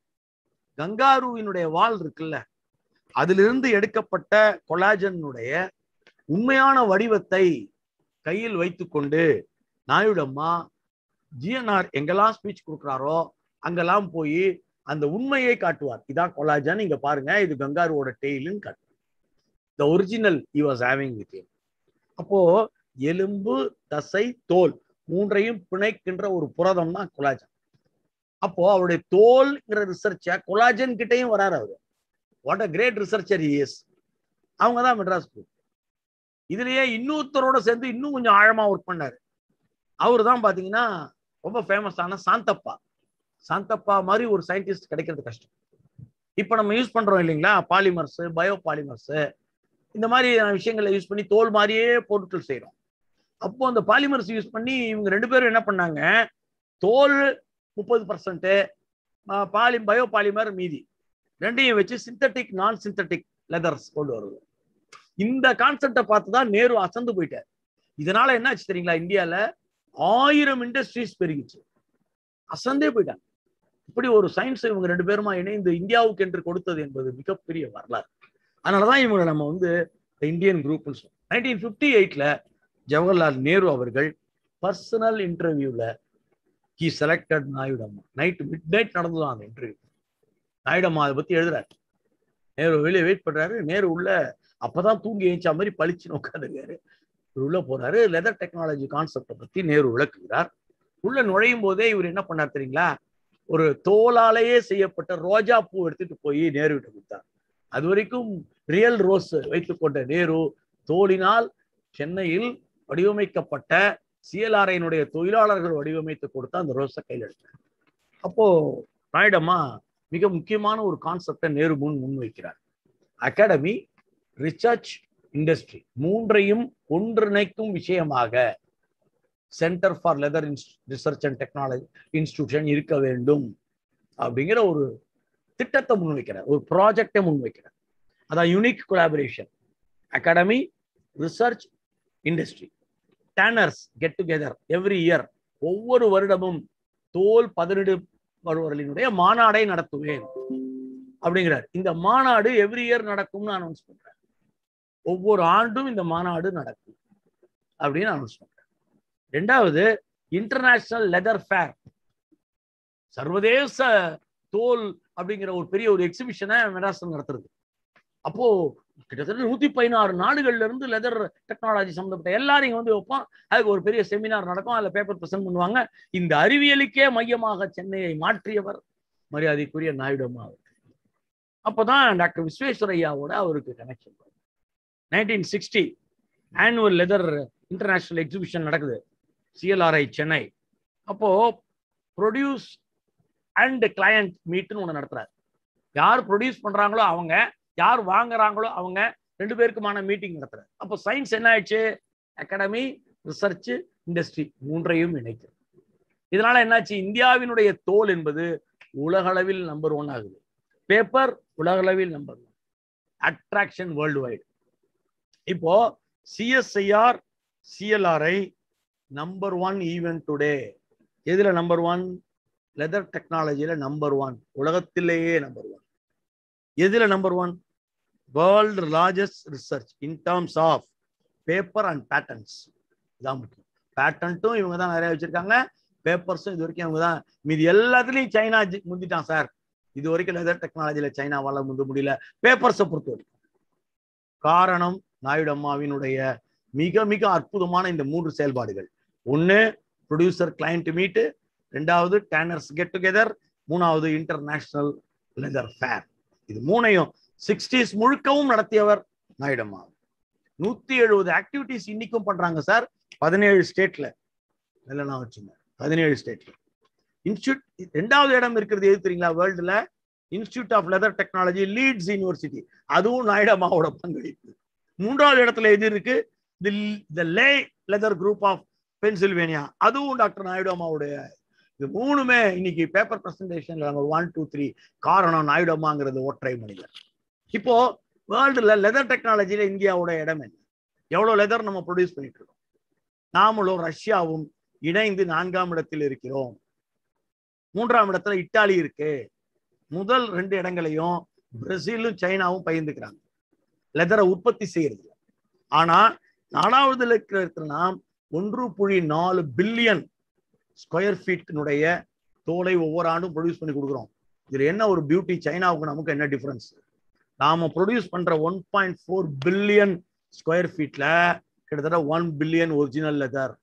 கங்காருவினுடைய வால் இருக்குல்ல, அதிலிருந்து எடுக்கப்பட்ட கொலாஜனுடைய உண்மையான வடிவத்தை கையில் வைத்துக்கொண்டு நாயுடம்மா ஜிஎன்ஆர் எங்கெல்லாம் ஸ்பீச் கொடுக்குறாரோ அங்கெல்லாம் போய் அந்த உண்மையை காட்டுவார். இதான் கொலாஜன், இங்க பாருங்க, இது கங்காருவோட டெய்லுன்னு காட்டுவார். The original he was having with him. அப்போ எலும்பு, தசை, தோல் மூன்றையும் பிணைக்கின்ற ஒரு புரதம் தான் கொலாஜன். அப்போ அவருடைய தோல்ங்கிற ரிசர்ச்ச கொலாஜன் கிட்டையும் வராரு அவரு. What a great researcher he is. அவங்க தான் மெட்ராஸ் குரூப். இதுலயே இன்னொருத்தரோட சேர்ந்து இன்னும் கொஞ்சம் ஆழமா ஒர்க் பண்ணாரு. அவரு தான் பாத்தீங்கன்னா ரொம்ப ஃபேமஸான சாந்தப்பா. சாந்தப்பா மாதிரி ஒரு சயின்டிஸ்ட் கிடைக்கிறது கஷ்டம். இப்ப நம்ம யூஸ் பண்றோம் இல்லைங்களா, பாலிமர்ஸ், பயோ பாலிமர்ஸ், இந்த மாதிரி விஷயங்களை யூஸ் பண்ணி தோல் மாதிரியே பொருட்கள் செய்யறோம். அப்போ அந்த பாலிமர்ஸ் யூஸ் பண்ணி இவங்க ரெண்டு பேரும் என்ன பண்ணாங்க, தோல் முப்பது பர்சன்ட் பாலி பயோ பாலிமர் மீதி ரெண்டையும் வச்சு சிந்தட்டிக் நான் சிந்தட்டிக் லெதர்ஸ் கொண்டு வருது. இந்த கான்செப்டை பார்த்துதான் நேரு அசந்து போயிட்டார். இதனால என்ன ஆச்சு தெரியுங்களா, இந்தியால ஆயிரம் இண்டஸ்ட்ரீஸ் பெருகிச்சு. அசந்தே போயிட்டாங்க. இப்படி ஒரு சயின்ஸ் இவங்க ரெண்டு பேருமா இணைந்து இந்தியாவுக்கு என்று கொடுத்தது என்பது மிகப்பெரிய வரலாறு. அதனாலதான் இவங்களை நம்ம வந்து இந்தியன் குரூப் சொல்றோம். நைன்டீன் பிப்டி எயிட்ல ஜவஹர்லால் நேரு அவர்கள் பர்சனல் இன்டர்வியூல he selected Nayudamma. Night midnight நடந்ததான் அந்த இன்டர்வியூ. நாயுடம்மா அதை பத்தி எழுதுறாரு. நேரு வெளியே வெயிட் பண்றாரு. நேரு உள்ள அப்பதான் தூங்கி எழுந்த மாதிரி பளிச்சுன்னு உட்காந்துருக்காரு. உள்ள போறாரு. லெதர் டெக்னாலஜி கான்செப்டை பத்தி நேரு விளக்குகிறார். உள்ள நுழையும் போதே இவர் என்ன பண்ணார் தெரியுங்களா, ஒரு தோலாலேயே செய்யப்பட்ட ரோஜா பூ எடுத்துட்டு போய் நேரு கிட்ட கொடுத்தார். அது வரைக்கும் ரியல் ரோஸ் வைத்துக் கொண்ட நேரு தோலினால் சென்னையில் வடிவமைக்கப்பட்ட சிஎல்ஆர்ஐனுடைய தொழிலாளர்கள் வடிவமைத்து கொடுத்தா அந்த ரோஸை கையில் எடுத்தார். அப்போ நாயுடம்மா மிக முக்கியமான ஒரு கான்செப்டை நேரு முன் முன்வைக்கிறார். அகாடமி, ரிசர்ச், இண்டஸ்ட்ரி மூன்றையும் ஒன்றிணைக்கும் விஷயமாக centre for leather research and technology institution இருக்க வேண்டும் அப்படிங்கிற ஒரு திட்டத்தை முன்வைக்கிறார், ஒரு ப்ராஜெக்டை முன்வைக்கிறார். அதான் unique collaboration. Academy, research, industry, tanners get together every year. ஒவ்வொரு வருடமும் தோல் பதினெடு வருவர்களினுடைய மாநாடை நடத்துவேன் அப்படிங்கிறார். இந்த மாநாடு எவ்ரி இயர் நடக்கும்னு அனௌன்ஸ் பண்றார். ஒவ்வொரு ஆண்டும் இந்த மாநாடு நடக்கும் அப்படின்னு அனௌன்ஸ் பண்றார். ரெண்டாவது, இன்டர்நேஷனல் லெதர் ஃபேர், சர்வதேச தோல் அப்படிங்கிற ஒரு பெரிய ஒரு எக்ஸிபிஷனை மெட்ராஸ் நடத்துறது. அப்போ கிட்டத்தட்ட நூத்தி பதினாறு நாடுகள்ல இருந்து லெதர் டெக்னாலஜி சம்பந்தப்பட்ட எல்லாரையும் வந்து வைப்போம். அதுக்கு ஒரு பெரிய செமினார் நடக்கும். அதுல பேப்பர் பிரசன்ட் பண்ணுவாங்க. இந்த அறிவியலுக்கே மையமாக சென்னையை மாற்றியவர் மரியாதைக்குரிய நாயுடம்மா. அப்போதான் டாக்டர் விஸ்வேஸ்வரையாவோட அவருக்கு connection. Nineteen sixty annual leather international exhibition நடக்குது சிஎல்ஆர்ஐ சென்னை. அப்போ ப்ரொடியூஸ் அண்ட் கிளையண்ட் மீட்னு ஒன்று நடத்துறாரு. யார் ப்ரொடியூஸ் பண்றாங்களோ அவங்க, யார் வாங்குறாங்களோ அவங்க, ரெண்டு பேருக்குமான மீட்டிங் நடத்துறாரு. அப்போ சயின்ஸ் என்ன ஆயிடுச்சு, அகாடமி, ரிசர்ச், இண்டஸ்ட்ரி மூன்றையும் இணைக்கிறது. இதனால என்னாச்சு, இந்தியாவினுடைய தோல் என்பது உலகளவில் நம்பர் ஒன் ஆகுது. பேப்பர் உலகளவில் number one, attraction worldwide. இப்போ CSIR CLRI number one event today. எதுல நம்பர் ஒன்? லெதர் டெக்னாலஜியில நம்பர் ஒன், உலகத்திலேயே நம்பர் ஒன். எதுல number one? World largest research in terms of paper and patents. இதான் முக்கியம். பேட்டன்ட்டும் இவங்க தான் நிறைய வச்சிருக்காங்க, பேப்பர்ஸும் இது வரைக்கும் இவங்க தான். மீது எல்லாத்துலயும் சைனா முந்திட்டான் சார். இது வரைக்கும் லெதர் டெக்னாலஜியில சைனாவால முந்த முடியல, பேப்பர்ஸை பொறுத்த வரைக்கும். காரணம் நாயுடு அம்மாவினுடைய மிக மிக அற்புதமான இந்த மூன்று செயல்பாடுகள். ஒன்னு ப்ரொடியூசர் கிளையண்ட் மீட், ரெண்டாவது டேனர்ஸ் கெட் டுகெதர், மூணாவது இன்டர்நேஷனல் லெதர் ஃபேர். இது மூணையும் சிக்ஸ்டீஸ் முழுக்கவும் நடத்தியவர் நாயுடு அம்மா. நூத்தி எழுபது ஆக்டிவிட்டிஸ் இன்னைக்கும் பண்றாங்க சார், பதினேழு ஸ்டேட்ல. இல்லைன்னா வச்சுங்க, பதினேழு ஸ்டேட்ல. இன்ஸ்டியூட் ரெண்டாவது இடம் இருக்கிறது எது தெரியுங்களா? வேர்ல்டுல institute of leather technology, Leeds university, அதுவும் நாயுடு அம்மாவோட பங்களிப்பு. மூன்றாவது இடத்துல எது இருக்கு? The Lehigh leather group of Pennsylvania, அதுவும் டாக்டர் நாயுடு அம்மாவுடைய. இது மூணுமே இன்னைக்கு பேப்பர் பிரசன்டேஷன்ல ஒன் டூ த்ரீ. காரணம் நாயுடு அம்மாங்கிறது ஒற்றை மனிதர். இப்போ வேர்ல்டுல லெதர் டெக்னாலஜியில இந்தியாவோட இடம் என்ன? எவ்வளவு லெதர் நம்ம ப்ரொடியூஸ் பண்ணிட்டு இருக்கோம்? நாமளும் ரஷ்யாவும் இணைந்து நான்காம் இடத்தில் இருக்கிறோம். மூன்றாம் இடத்துல இத்தாலி இருக்கு. முதல் ரெண்டு இடங்களையும் பிரேசிலும் சைனாவும் பகிர்ந்துக்கிறாங்க லெதரை உற்பத்தி செய்யறது. ஆனா நாலாவது இருக்கிற நாம் ஒன்று புள்ளி நாலு பில்லியன் ஸ்கொயர் ஃபீட்னுடைய தோலை ஒவ்வொரு ஆண்டும் ப்ரொடியூஸ் பண்ணி கொடுக்குறோம். இதுல என்ன ஒரு பியூட்டி? சைனாவுக்கு நமக்கு என்ன டிஃபரன்ஸ்? நாம ப்ரொடியூஸ் பண்ற one point four billion square ஃபீட்ல கிட்டத்தட்ட ஒன் பில்லியன் ஒரிஜினல் லெதர்.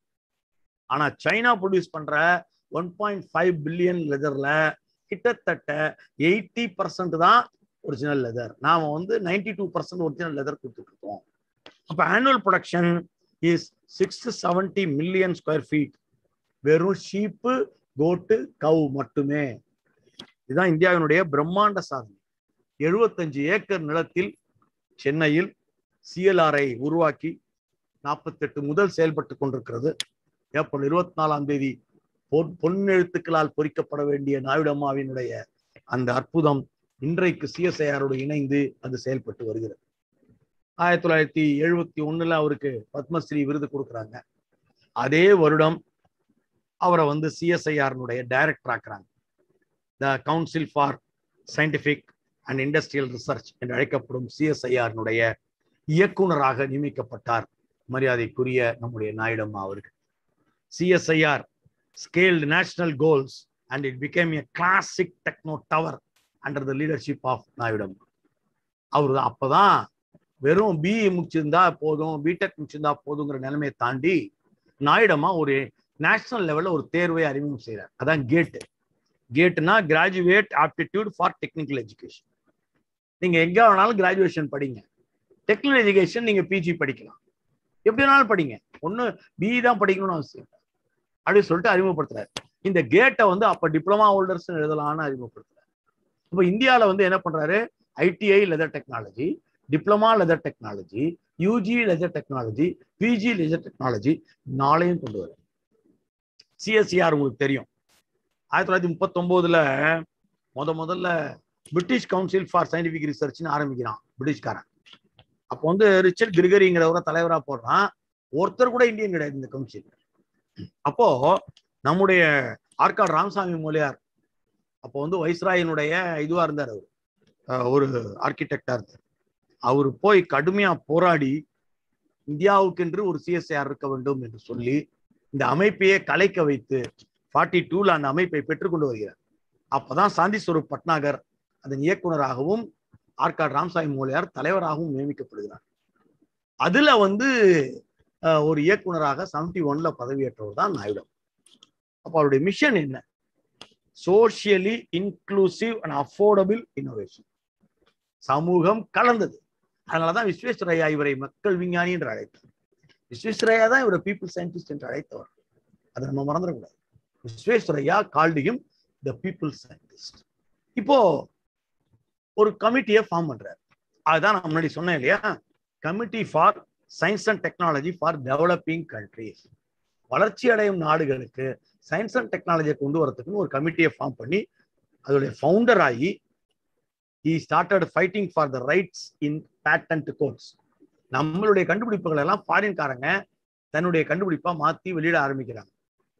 ஆனா சைனா ப்ரொடியூஸ் பண்ற ஒன் பாயிண்ட் ஃபைவ் பில்லியன் லெதர்ல கிட்டத்தட்ட எயிட்டி பர்சன்ட் தான் ஒரிஜினல் லெதர். நாம வந்து ninety two percent original leather கொடுத்துட்டு இருக்கோம். அப்ப annual production is six seventy million square feet. வெறும் ஷீப்பு, கோட்டு, கவு மட்டுமே. இதுதான் இந்தியாவினுடைய பிரம்மாண்ட சாதனை. எழுபத்தஞ்சு ஏக்கர் நிலத்தில் சென்னையில் சிஎல்ஆரை உருவாக்கி நாற்பத்தி எட்டு முதல் செயல்பட்டு கொண்டிருக்கிறது. ஏப்ரல் இருபத்தி நாலாம் தேதி பொன் பொன்னெழுத்துக்களால் பொறிக்கப்பட வேண்டிய நாயுடு அம்மாவினுடைய அந்த அற்புதம் இன்றைக்கு சிஎஸ்ஐஆரோடு இணைந்து அது செயல்பட்டு வருகிறது. ஆயிரத்தி தொள்ளாயிரத்தி எழுபத்தி ஒண்ணுல அவருக்கு பத்மஸ்ரீ விருது கொடுக்குறாங்க. அதே வருடம் அவரை வந்து சிஎஸ்ஐஆர்னுடைய டைரக்டர் ஆக்குறாங்க. The council for scientific and industrial research என்று அழைக்கப்படும் சிஎஸ்ஐஆர்னுடைய இயக்குனராக நியமிக்கப்பட்டார் மரியாதைக்குரிய நம்முடைய நாயுடு அம்மா அவர்கள். CSIR scaled national goals and it became a classic techno tower under the leadership of Nayudamma. அவரு அப்பதான் வெறும் பிஇ முடிச்சிருந்தா போதும், பிடெக் முடிச்சிருந்தா போதுங்கிற நிலைமையை தாண்டி நாயுடு அம்மா ஒரு நேஷனல் லெவல்ல ஒரு தேர்வை அறிமுகம் செய்யறார். அதான் கேட். கேட்னா graduate aptitude for technical education. நீங்க எங்க வேணாலும் கிராஜுவேஷன் படிங்க, டெக்னிக்கல் எஜுகேஷன் நீங்க பிஜி படிக்கலாம், எப்படி வேணாலும் படிங்க, ஒண்ணு பிஇ தான் படிக்கணும்னு அவசியம் அப்படின்னு சொல்லிட்டு அறிமுகப்படுத்துறாரு. இந்த கேட்டை வந்து அப்ப டிப்ளமா ஹோல்டர்ஸ் எழுதலாம்னு அறிமுகப்படுத்துறாரு. இப்போ இந்தியாவில் வந்து என்ன பண்றாரு? ITI leather technology, diploma leather technology, UG leather technology, PG leather technology நாளையும் கொண்டு வர. சிஎஸ்சிஆர் உங்களுக்கு தெரியும், ஆயிரத்தி தொள்ளாயிரத்தி முப்பத்தி ஒன்பதுல முத முதல்ல பிரிட்டிஷ் கவுன்சில் ஃபார் சயின்டிபிக் ரிசர்ச்னு ஆரம்பிக்கிறான் பிரிட்டிஷ்காரன். அப்போ வந்து ரிச்சர்ட் கிரிகரிங்கிறவரை தலைவரா போடுறான். ஒருத்தர் கூட இந்தியன் கிடையாது இந்த கவுன்சில். அப்போ நம்முடைய ஆற்காடு ராமசாமி மூலியார் அப்போ வந்து வைஸ்ராயினுடைய இதுவா இருந்தார், அவர் ஒரு ஆர்கிடெக்டா இருந்தார். அவர் போய் கடுமையா போராடி இந்தியாவுக்கென்று ஒரு சிஎஸ்ஐஆர் இருக்க வேண்டும் என்று சொல்லி இந்த அமைப்பையே கலைக்க வைத்து ஃபார்ட்டி டூல அந்த அமைப்பை பெற்றுக்கொண்டு வருகிறார். அப்பதான் சாந்தி ஸ்வரூப் பட்நாகர் அதன் இயக்குனராகவும் ஆற்காடு ராமசாமி மூலியார் தலைவராகவும் நியமிக்கப்படுகிறார். அதுல வந்து ஒரு இயக்குனராக செவன்டி ஒன்ல பதவியேற்றவர் தான் நாயுடு. அப்ப அவருடைய மிஷன் என்ன? Socially inclusive and affordable innovation. சமூகம் கலந்தது. அதனாலதான் விஸ்வேஸ்வரய்யா இவரை மக்கள் விஞ்ஞானி என்று அழைத்தார். விஸ்வேஸ்வரய்யா தான் இவரை பீப்புள் சயின்டிஸ்ட் என்று அழைத்தவர். அதை நம்ம மறந்துடக்கூடாது. Visvesvaraya called him the people scientist. இப்போ ஒரு கமிட்டியை ஃபார்ம் பண்றாரு. அதுதான் நான் முன்னாடி சொன்னேன் இல்லையா, committee for science and technology for developing countries. வளர்ச்சி அடையும் நாடுகளுக்கு சயின்ஸ் அண்ட் டெக்னாலஜியை கொண்டு வரதுக்குன்னு ஒரு கமிட்டியை ஃபார்ம் பண்ணி அதோடைய ஃபவுண்டர் ஆகி he started fighting for the rights in patent courts. நம்மளுடைய கண்டுபிடிப்புகள் எல்லாம் ஃபாரின்காரங்க தன்னுடைய கண்டுபிடிப்பா மாத்தி வெளியிட ஆரம்பிக்கிறாங்க.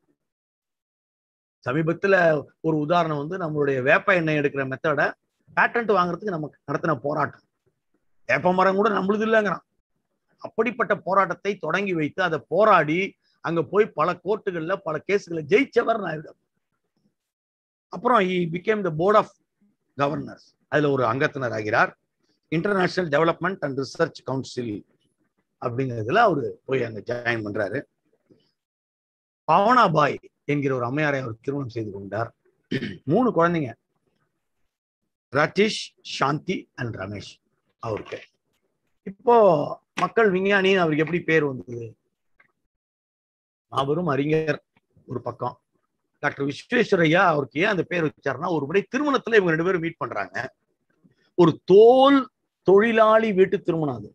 சமீபத்துல ஒரு உதாரணம் வந்து நம்மளுடைய வேப்ப எண்ணெய் எடுக்கிற மெத்தட பேட்டன்ட் வாங்குறதுக்கு நமக்கு நடத்தின போராட்டம். வேப்ப மரம் கூட நம்மளுது இல்லைங்கிறான். அப்படிப்பட்ட போராட்டத்தை தொடங்கி வைத்து அதை போராடி அங்க போய் பல கோர்ட்டுகள்ல பல கேஸுகளை ஜெயிச்சவர் நாயுடு. அப்புறம் he became the board of governors. அதுல ஒரு அங்கத்தினர் ஆகிறார். International development and research council அப்படிங்கிறதுல அவரு போய் அங்க ஜாயின் பண்றாரு. பாவனாபாய் என்கிற ஒரு அம்மையாரை அவர் திருமணம் செய்து கொண்டார். மூணு குழந்தைங்க, ராஜேஷ், சாந்தி அண்ட் ரமேஷ் அவருக்கு. இப்போ மக்கள் விஞ்ஞானின்னு அவருக்கு எப்படி பேர் வந்தது? அவரும் அறிஞர் ஒரு பக்கம். டாக்டர் விஸ்வேஸ்வரையா அவருக்கு ஏன் அந்த பேர் வச்சாருன்னா, ஒரு முறை திருமணத்துல இவங்க ரெண்டு பேரும் மீட் பண்றாங்க. ஒரு தோல் தொழிலாளி வீட்டு திருமணம். அது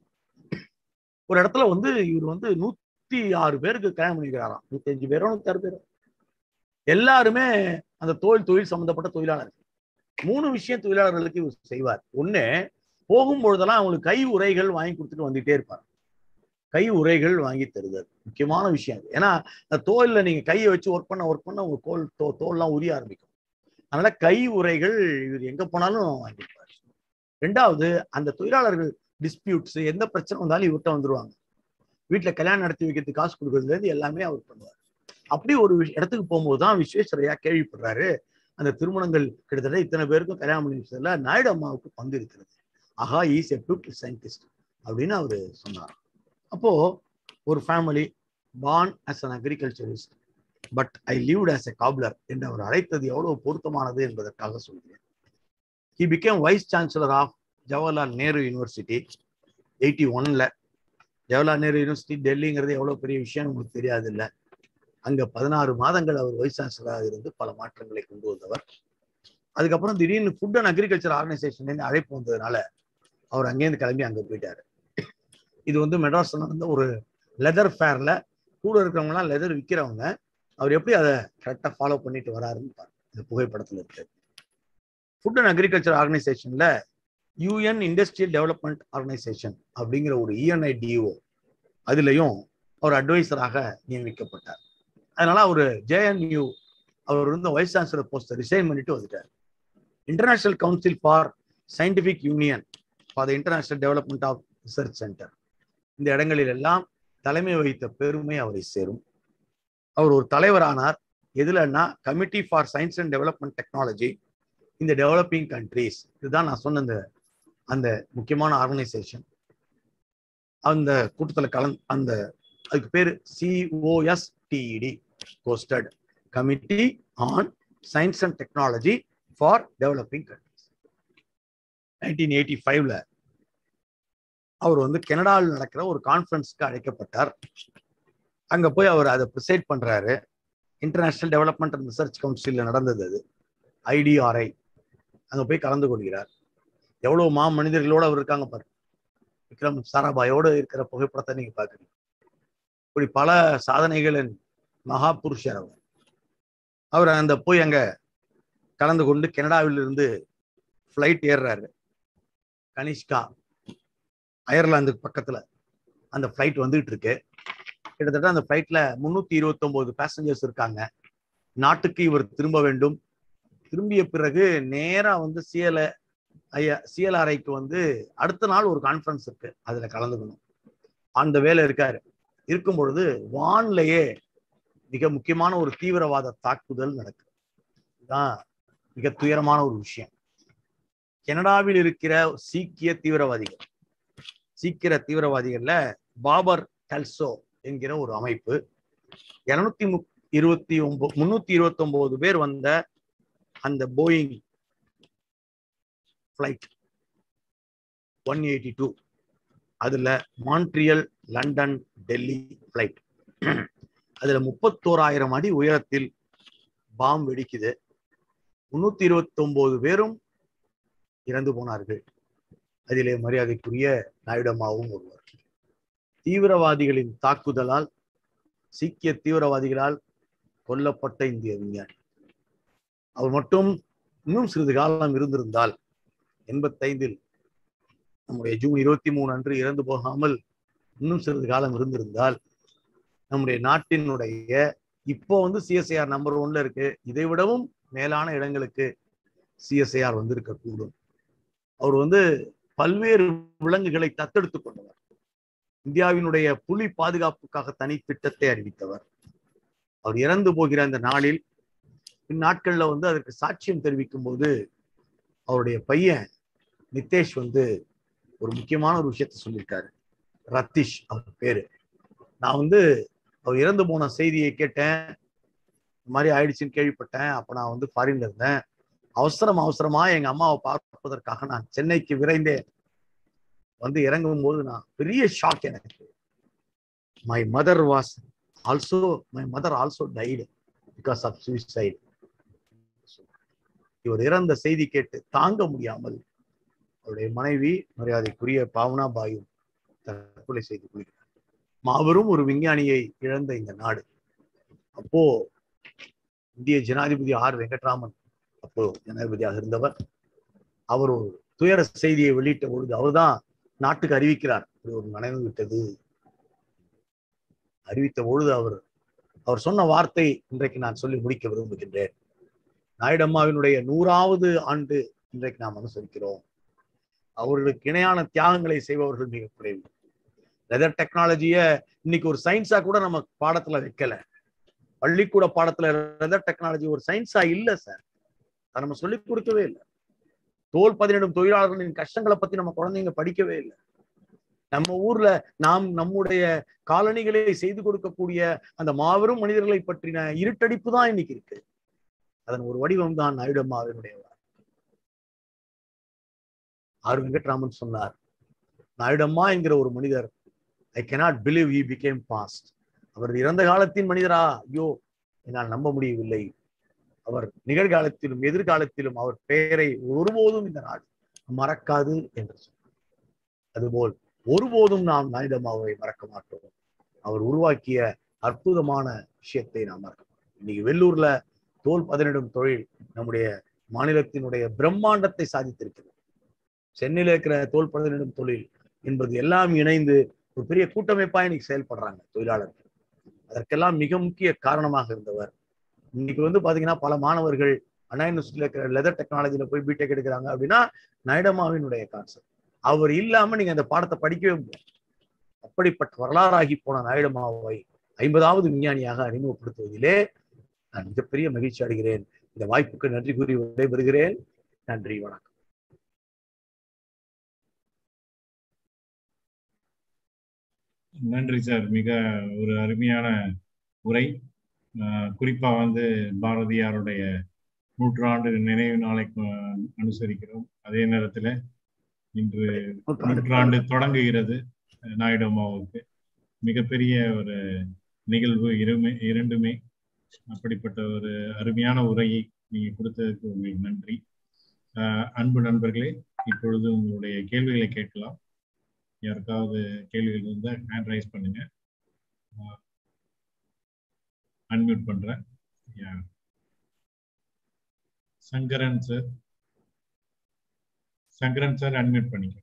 ஒரு இடத்துல வந்து இவர் வந்து நூத்தி ஆறு பேருக்கு கல்யாணம் பண்ணிக்கிறாராம். நூத்தி அஞ்சு பேரோ நூத்தி ஆறு பேரோ எல்லாருமே அந்த தோல் தொழில் சம்பந்தப்பட்ட தொழிலாளர்கள். மூணு விஷயம் தொழிலாளர்களுக்கு இவர் செய்வார். ஒண்ணு, போகும்பொழுதெல்லாம் அவங்களுக்கு கை உரைகள் வாங்கி கொடுத்துட்டு வந்துட்டே இருப்பார். கை உரைகள் வாங்கி தருதல் முக்கியமான விஷயம். ஏன்னா அந்த தோல்ல நீங்க கையை வச்சு ஒர்க் பண்ண ஒர்க் பண்ண உங்க தோல் தோ தோல்லாம் உரிய ஆரம்பிக்கும். அதனால கை உரைகள் இவர் எங்க போனாலும் வாங்கியிருப்பார். ரெண்டாவது, அந்த தொழிலாளர்கள் டிஸ்பியூட்ஸ் எந்த பிரச்சனை வந்தாலும் இவர்கிட்ட வந்துருவாங்க. வீட்டுல கல்யாணம் நடத்தி வைக்கிறதுக்கு காசு கொடுக்கறதுல இருந்து எல்லாமே அவர் பண்ணுவார். அப்படி ஒரு இடத்துக்கு போகும்போதுதான் விஸ்வேஸ்வரையா கேள்விப்படுறாரு, அந்த திருமணங்கள் கிட்டத்தட்ட இத்தனை பேருக்கும் கல்யாணம் பண்ணி வச்சதுல நாயுடு அம்மாவுக்கு பங்கு இருக்கிறது. ஆஹா, ஈஸ் எ பியூட்டிஃபுல் சயின்டிஸ்ட் அப்படின்னு அவரு சொன்னார். அப்போ ஒரு family born as an agriculturist but I lived as a cobbler என்று அவர் அழைத்தது எவ்வளவு பொருத்தமானது என்பதற்காக சொல்கிறேன். He became vice chancellor of Jawaharlal Nehru university eighty ஒன்ல. ஜவஹர்லால் நேரு யூனிவர்சிட்டி டெல்லிங்கிறது எவ்வளவு பெரிய விஷயம் உங்களுக்கு தெரியாது இல்லை. அங்க பதினாறு மாதங்கள் அவர் வைஸ் சான்சலராக இருந்து பல மாற்றங்களை கொண்டு வந்தவர். அதுக்கப்புறம் திடீர்னு ஃபுட் அண்ட் அக்ரிகல்ச்சர் ஆர்கனைசேஷன் அழைப்பு வந்ததுனால அவர் அங்கேருந்து கிளம்பி அங்க போயிட்டாரு. இது வந்து மெட்ராஸ்ல நடந்த ஒரு லெதர் ஃபேர்ல கூட இருக்கிறவங்கலாம் லெதர் விற்கிறவங்க. அவர் எப்படி அதை கரெக்டாக ஃபாலோ பண்ணிட்டு வராருன்னு பாருங்க, இந்த புகைப்படத்துல இருக்கு. ஃபுட் அண்ட் அக்ரிகல்ச்சர் ஆர்கனைசேஷன்ல யூஎன் இண்டஸ்ட்ரியல் டெவலப்மெண்ட் ஆர்கனைசேஷன் அப்படிங்கிற ஒரு இஎன்ஐடிஓ அதுலயும் அவர் அட்வைசராக நியமிக்கப்பட்டார். அதனால அவர் ஜேஎன்யூ அவர் இருந்த வைஸ் சான்சலர் போஸ்ட் ரிசைன் பண்ணிட்டு வந்துட்டார். International council for scientific union for the international development of research centre, இந்த இடங்களில் எல்லாம் தலைமை வகித்த பெருமை அவரை சேரும். அவர் ஒரு தலைவரானார். எதுலன்னா committee for science and development technology இந்த டெவலப்பிங் கண்ட்ரீஸ், இதுதான் நான் சொன்ன அந்த அந்த முக்கியமான ஆர்கனைசேஷன். அந்த கூட்டத்தில் கலந்து அந்த அதுக்கு பேரு COSTED, COSTED committee on science and technology for developing countries. Nineteen eighty ஃபைவ்ல அவர் வந்து கனடாவில் நடக்கிற ஒரு கான்ஃபரன்ஸ்க்கு அழைக்கப்பட்டார். அங்க போய் அவர் அதை ப்ரிசைட் பண்றாரு. International development and research council நடந்தது அது, ஐடிஆர்ஐ. அங்க போய் கலந்து கொள்கிறார். எவ்வளவு மா மனிதர்களோடு அவர் இருக்காங்க பாரு. விக்ரம் சாராபாயோடு இருக்கிற புகைப்படத்தை நீங்க பாக்குறீங்க. இப்படி பல சாதனைகளின் மகா புருஷர் அவர். அவர் அந்த போய் அங்க கலந்து கொண்டு கனடாவில் இருந்து ஃபிளைட் ஏறுறாரு. கனிஷ்கா அயர்லாந்துக்கு பக்கத்துல அந்த ஃபிளைட் வந்துகிட்டு இருக்கு. கிட்டத்தட்ட அந்த ஃபிளைட்ல முன்னூத்தி இருபத்தி ஒன்பது பேசஞ்சர்ஸ் இருக்காங்க. நாட்டுக்கு இவர் திரும்ப வேண்டும். திரும்பிய பிறகு நேரா வந்து சிஎல ஐயா சிஎல்ஆர்ஐக்கு வந்து அடுத்த நாள் ஒரு கான்ஃபரன்ஸ் இருக்கு, அதுல கலந்துக்கணும். அந்த வேலை இருக்காரு. இருக்கும் பொழுது வான்லயே மிக முக்கியமான ஒரு தீவிரவாத தாக்குதல் நடக்குது. இதுதான் மிக துயரமான ஒரு விஷயம். கனடாவில் இருக்கிற சீக்கிய தீவிரவாதிகள், சீக்கிர தீவிரவாதிகள்ல பாபர் கல்சோ என்கிற ஒரு அமைப்பு இருநூத்தி மு இருபத்தி ஒன்பது முன்னூத்தி இருபத்தி ஒன்பது பேர் வந்த அந்த Boeing flight one eighty two அதுல மான்ட்ரியல் லண்டன் டெல்லி ஃபிளைட், அதுல முப்பத்தோராயிரம் அடி உயரத்தில் பாம் வெடிக்குது. முன்னூத்தி இருபத்தி ஒன்பது பேரும் இறந்து போனார்கள். அதிலே மரியாதைக்குரிய நாயுடு அம்மாவும் ஒருவர். தீவிரவாதிகளின் தாக்குதலால், சீக்கிய தீவிரவாதிகளால் கொல்லப்பட்ட இந்திய விஞ்ஞானி. அவர் மட்டும் இன்னும் சிறிது காலம் இருந்திருந்தால், எண்பத்தைந்தில் நம்முடைய ஜூன் இருபத்தி மூணு அன்று இறந்து போகாமல் இன்னும் சிறிது காலம் இருந்திருந்தால், நம்முடைய நாட்டினுடைய இப்போ வந்து சிஎஸ்ஐஆர் நம்பர் ஒன்ல இருக்கு, இதை விடவும் மேலான இடங்களுக்கு சிஎஸ்ஐஆர் வந்திருக்க கூடும். அவர் வந்து பல்வேறு விலங்குகளை தத்தெடுத்துக் கொண்டவர். இந்தியாவினுடைய புலி பாதுகாப்புக்காக தனி திட்டத்தை அறிவித்தவர். அவர் இறந்து போகிற அந்த நாளில் இந்நாட்கள்ல வந்து அதற்கு சாட்சியம் தெரிவிக்கும் போது அவருடைய பையன் நிதேஷ் வந்து ஒரு முக்கியமான ஒரு விஷயத்த சொல்லியிருக்காரு. ரத்தீஷ் அவர் பேரு. நான் வந்து அவர் இறந்து போன செய்தியை கேட்டேன், இந்த மாதிரி ஆயிடுச்சுன்னு கேள்விப்பட்டேன். அப்ப நான் வந்து ஃபாரின்ல இருந்தேன். அவசரம் அவசரமா எங்க அம்மாவை பார்ப்பதற்காக நான் சென்னைக்கு விரைந்தேன். வந்து இறங்கும் போது நான் பெரிய ஷாக் எனக்கு. My mother was also my mother also died because of suicide. இவர் இறந்த செய்தி கேட்டு தாங்க முடியாமல் அவருடைய மனைவி மரியாதைக்குரிய பாவனா பாயு தற்கொலை செய்து கொள்கிறார். மாபெரும் ஒரு விஞ்ஞானியை இழந்த இந்த நாடு. அப்போ இந்திய ஜனாதிபதி ஆர் வெங்கட்ராமன் அப்போ ஜனாதிபதியாக இருந்தவர். அவர் ஒரு துயர செய்தியை வெளியிட்ட பொழுது அவர்தான் நாட்டுக்கு அறிவிக்கிறார், ஒரு மனைவி விட்டது. அறிவித்த பொழுது அவர் அவர் சொன்ன வார்த்தை இன்றைக்கு நான் சொல்லி முடிக்க விரும்புகின்றேன். நாயுடம்மாவினுடைய நூறாவது ஆண்டு இன்றைக்கு நாம் அனுசரிக்கிறோம். அவர்களுக்கு இணையான தியாகங்களை செய்பவர்கள் மிக குறைவு. லெதர் டெக்னாலஜிய இன்னைக்கு ஒரு சயின்ஸா கூட நம்ம பாடத்துல வைக்கல. பள்ளிக்கூட பாடத்துல லெதர் டெக்னாலஜி ஒரு சயின்ஸா இல்ல சார். அதை நம்ம சொல்லிக் கொடுக்கவே இல்லை. தோல் பதினெடும் தொழிலாளர்களின் கஷ்டங்களை பத்தி நம்ம குழந்தைங்க படிக்கவே இல்லை. நம்ம ஊர்ல நாம் நம்முடைய காலணிகளை செய்து கொடுக்கக்கூடிய அந்த மாபெரும் மனிதர்களை பற்றின இருட்டடிப்பு தான் இன்னைக்கு இருக்கு. அதன் ஒரு வடிவம் தான் நாயுடம்மாவினுடைய. ஆர் வெங்கட்ராமன் சொன்னார், நாயுடம்மா என்கிற ஒரு மனிதர், ஐ cannot believe he became past. அவர் இறந்த காலத்தின் மனிதரா? ஐயோ, என்னால் நம்ப முடியவில்லை. அவர் நிகழ்காலத்திலும் எதிர்காலத்திலும் அவர் பெயரை ஒருபோதும் இந்த நாடு மறக்காது என்று சொன்னார். அதுபோல் ஒருபோதும் நாம் நாயுடம்மாவை மறக்க மாட்டோம். அவர் உருவாக்கிய அற்புதமான விஷயத்தை நாம் மறக்க மாட்டோம். இன்னைக்கு வெள்ளூர்ல தோல் பதினெடும் தொழில் நம்முடைய மாநிலத்தினுடைய பிரம்மாண்டத்தை சாதித்திருக்கிறது. சென்னையில இருக்கிற தோல் பதினெடும் தொழில் என்பது எல்லாம் இணைந்து ஒரு பெரிய கூட்டமைப்பா இன்னைக்கு செயல்படுறாங்க தொழிலாளர்கள். அதற்கெல்லாம் மிக முக்கிய காரணமாக இருந்தவர். இன்னைக்கு வந்து பாத்தீங்கன்னா பல மாணவர்கள் அண்ணா யூனிவர்சிட்டியில இருக்கிற லெதர் டெக்னாலஜில போய் பிடெக் எடுக்கிறாங்க அப்படின்னா நாயுடம்மாவினுடைய கான்செப்ட். அவர் இல்லாம நீங்க அந்த பாடத்தை படிக்கவே முடியாது. அப்படிப்பட்ட வரலாறாகி போன நாயுடம்மாவை ஐம்பதாவது விஞ்ஞானியாக அறிமுகப்படுத்துவதிலே நான் மிகப்பெரிய மகிழ்ச்சி அடைகிறேன். இந்த வாய்ப்புக்கு நன்றி கூறி விடைபெறுகிறேன். நன்றி, வணக்கம். நன்றி சார். மிக ஒரு அருமையான உரை. குறிப்பா வந்து பாரதியாருடைய நூற்றாண்டு நினைவு நாளை அனுசரிக்கிறோம். அதே நேரத்துல இன்று நூற்றாண்டு தொடங்குகிறது நாயுடம்மாவுக்கு. மிகப்பெரிய ஒரு நிகழ்வு இருமே இரண்டுமே. அப்படிப்பட்ட ஒரு அருமையான உரையை நீங்க கொடுத்ததுக்கு உங்களுக்கு நன்றி. அஹ் அன்பு நண்பர்களே, இப்பொழுது உங்களுடைய கேள்விகளை கேட்கலாம். யாருக்காவது கேள்விகள் இருந்தால் ஹேண்ட் ரைஸ் பண்ணுங்க. அன்மியூட் பண்றேன். Sankaran sir, Sankaran sir unmute பண்ணிக்க.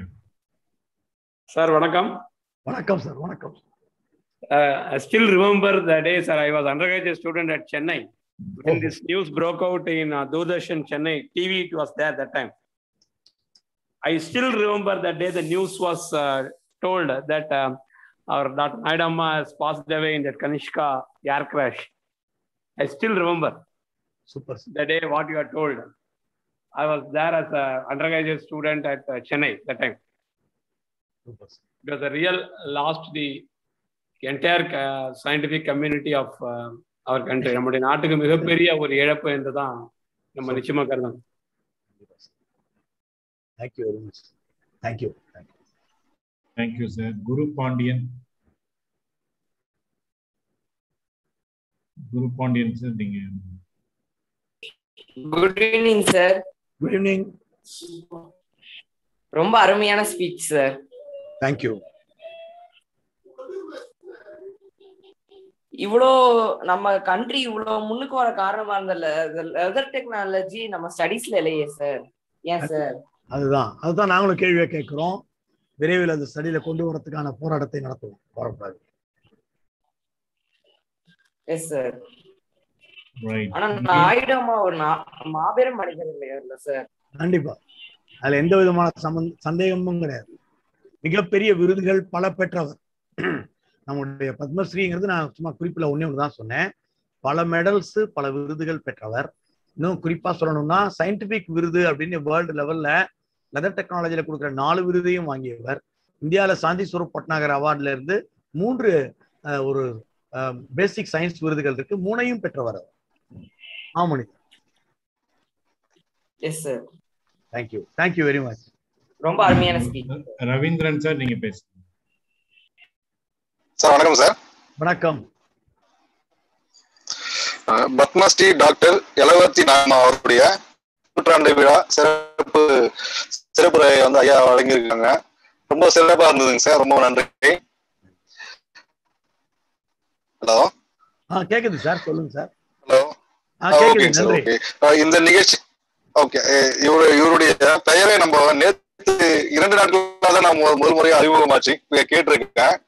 சார் வணக்கம். வணக்கம் சார். வணக்கம். Uh, I still remember the day, sir. I was undergraduate student at Chennai. When oh. this news broke out in uh, Doordarshan Chennai T V, it was there that time. I still remember that day the news was uh, told that uh, our Doctor Naidamma has passed away in that Kanishka air crash. I still remember. Super. The day what you are told. I was there as an undergraduate student at uh, Chennai that time. Super. It was a real loss to the entire uh, scientific community of uh, our country. நம்முடைய நாட்டுக்கு மிகப்பெரிய ஒரு இழப்பு என்றுதான் நம்ம நிச்சயமா கருதணும். Thank you very much. Thank you. Thank you. Thank you, sir. Guru Pandian. Guru Pandian, sir. Good evening, sir. Good evening. ரொம்ப அருமையான ஸ்பீச் சார். Thank you. இவ்வளோ நம்ம கண்ட்ரி இவ்வளோ முன்னுக்கு வர காரணமா இருந்த லெதர் டெக்னாலஜி நம்ம ஸ்டடீஸ்ல இல்லையே சார். ஏன் சார்? அதுதான் அதுதான் நாங்களும் கேள்வியை கேட்கிறோம். விரைவில் அந்த ஸ்டடியில கொண்டு வரதுக்கான போராட்டத்தை நடத்துவோம். போராடாது. Yes sir. ஆனா நாயுடம்மா ஒரு மாபெரும் மனிதர் இல்லையா சார்? கண்டிப்பா. அதுல எந்த விதமான சம்பந்த சந்தேகமும் கிடையாது. மிகப்பெரிய விருதுகள் பல பெற்றவர். நம்முடைய பத்மஸ்ரீங்கிறது நான் சும்மா குறிப்பில் ஒன்னே ஒன்று தான் சொன்னேன். பல மெடல்ஸ் பல விருதுகள் பெற்றவர். இன்னும் குறிப்பா சொல்லணும்னா சயின்டிபிக் விருது அப்படின்னு வேர்ல்டு லெவல்ல லெதர் டெக்னாலஜியில கொடுக்குற நாலு விருதையும் வாங்கியவர். இந்தியாவில் சாந்தி ஸ்வரூப் பட்நாகர் அவார்ட்ல இருந்து மூன்று ஒரு பேசிக் சயின்ஸ் விருதுகள் இருக்கு, மூணையும் பெற்றவர் அவர். ஆமாம். Yes sir. Thank you. Thank you very much. ரொம்ப அருமையான ஸ்பீச். ரவீந்திரன் சார் நீங்க பேசுங்க. சார் வணக்கம் சார். வணக்கம். பத்மஸ்ரீ டாக்டர் எலவர்த்தி நாமா அவருடைய நூற்றாண்டு விழா சிறப்பு சிறப்புரை வந்து ஐயா வழங்கியிருக்காங்க. ரொம்ப சிறப்பா இருந்ததுங்க சார், ரொம்ப நன்றி. ஹலோ கேக்குது சார், சொல்லுங்க sir. Hello okay sir. Okay, இந்த நிகழ்ச்சி ஓகே இவரு இவருடைய பெயரை நம்ம நேற்று இரண்டு நாட்களாக தான் நான் முதல் முறையை அறிமுகமாச்சு கேட்டிருக்கேன்.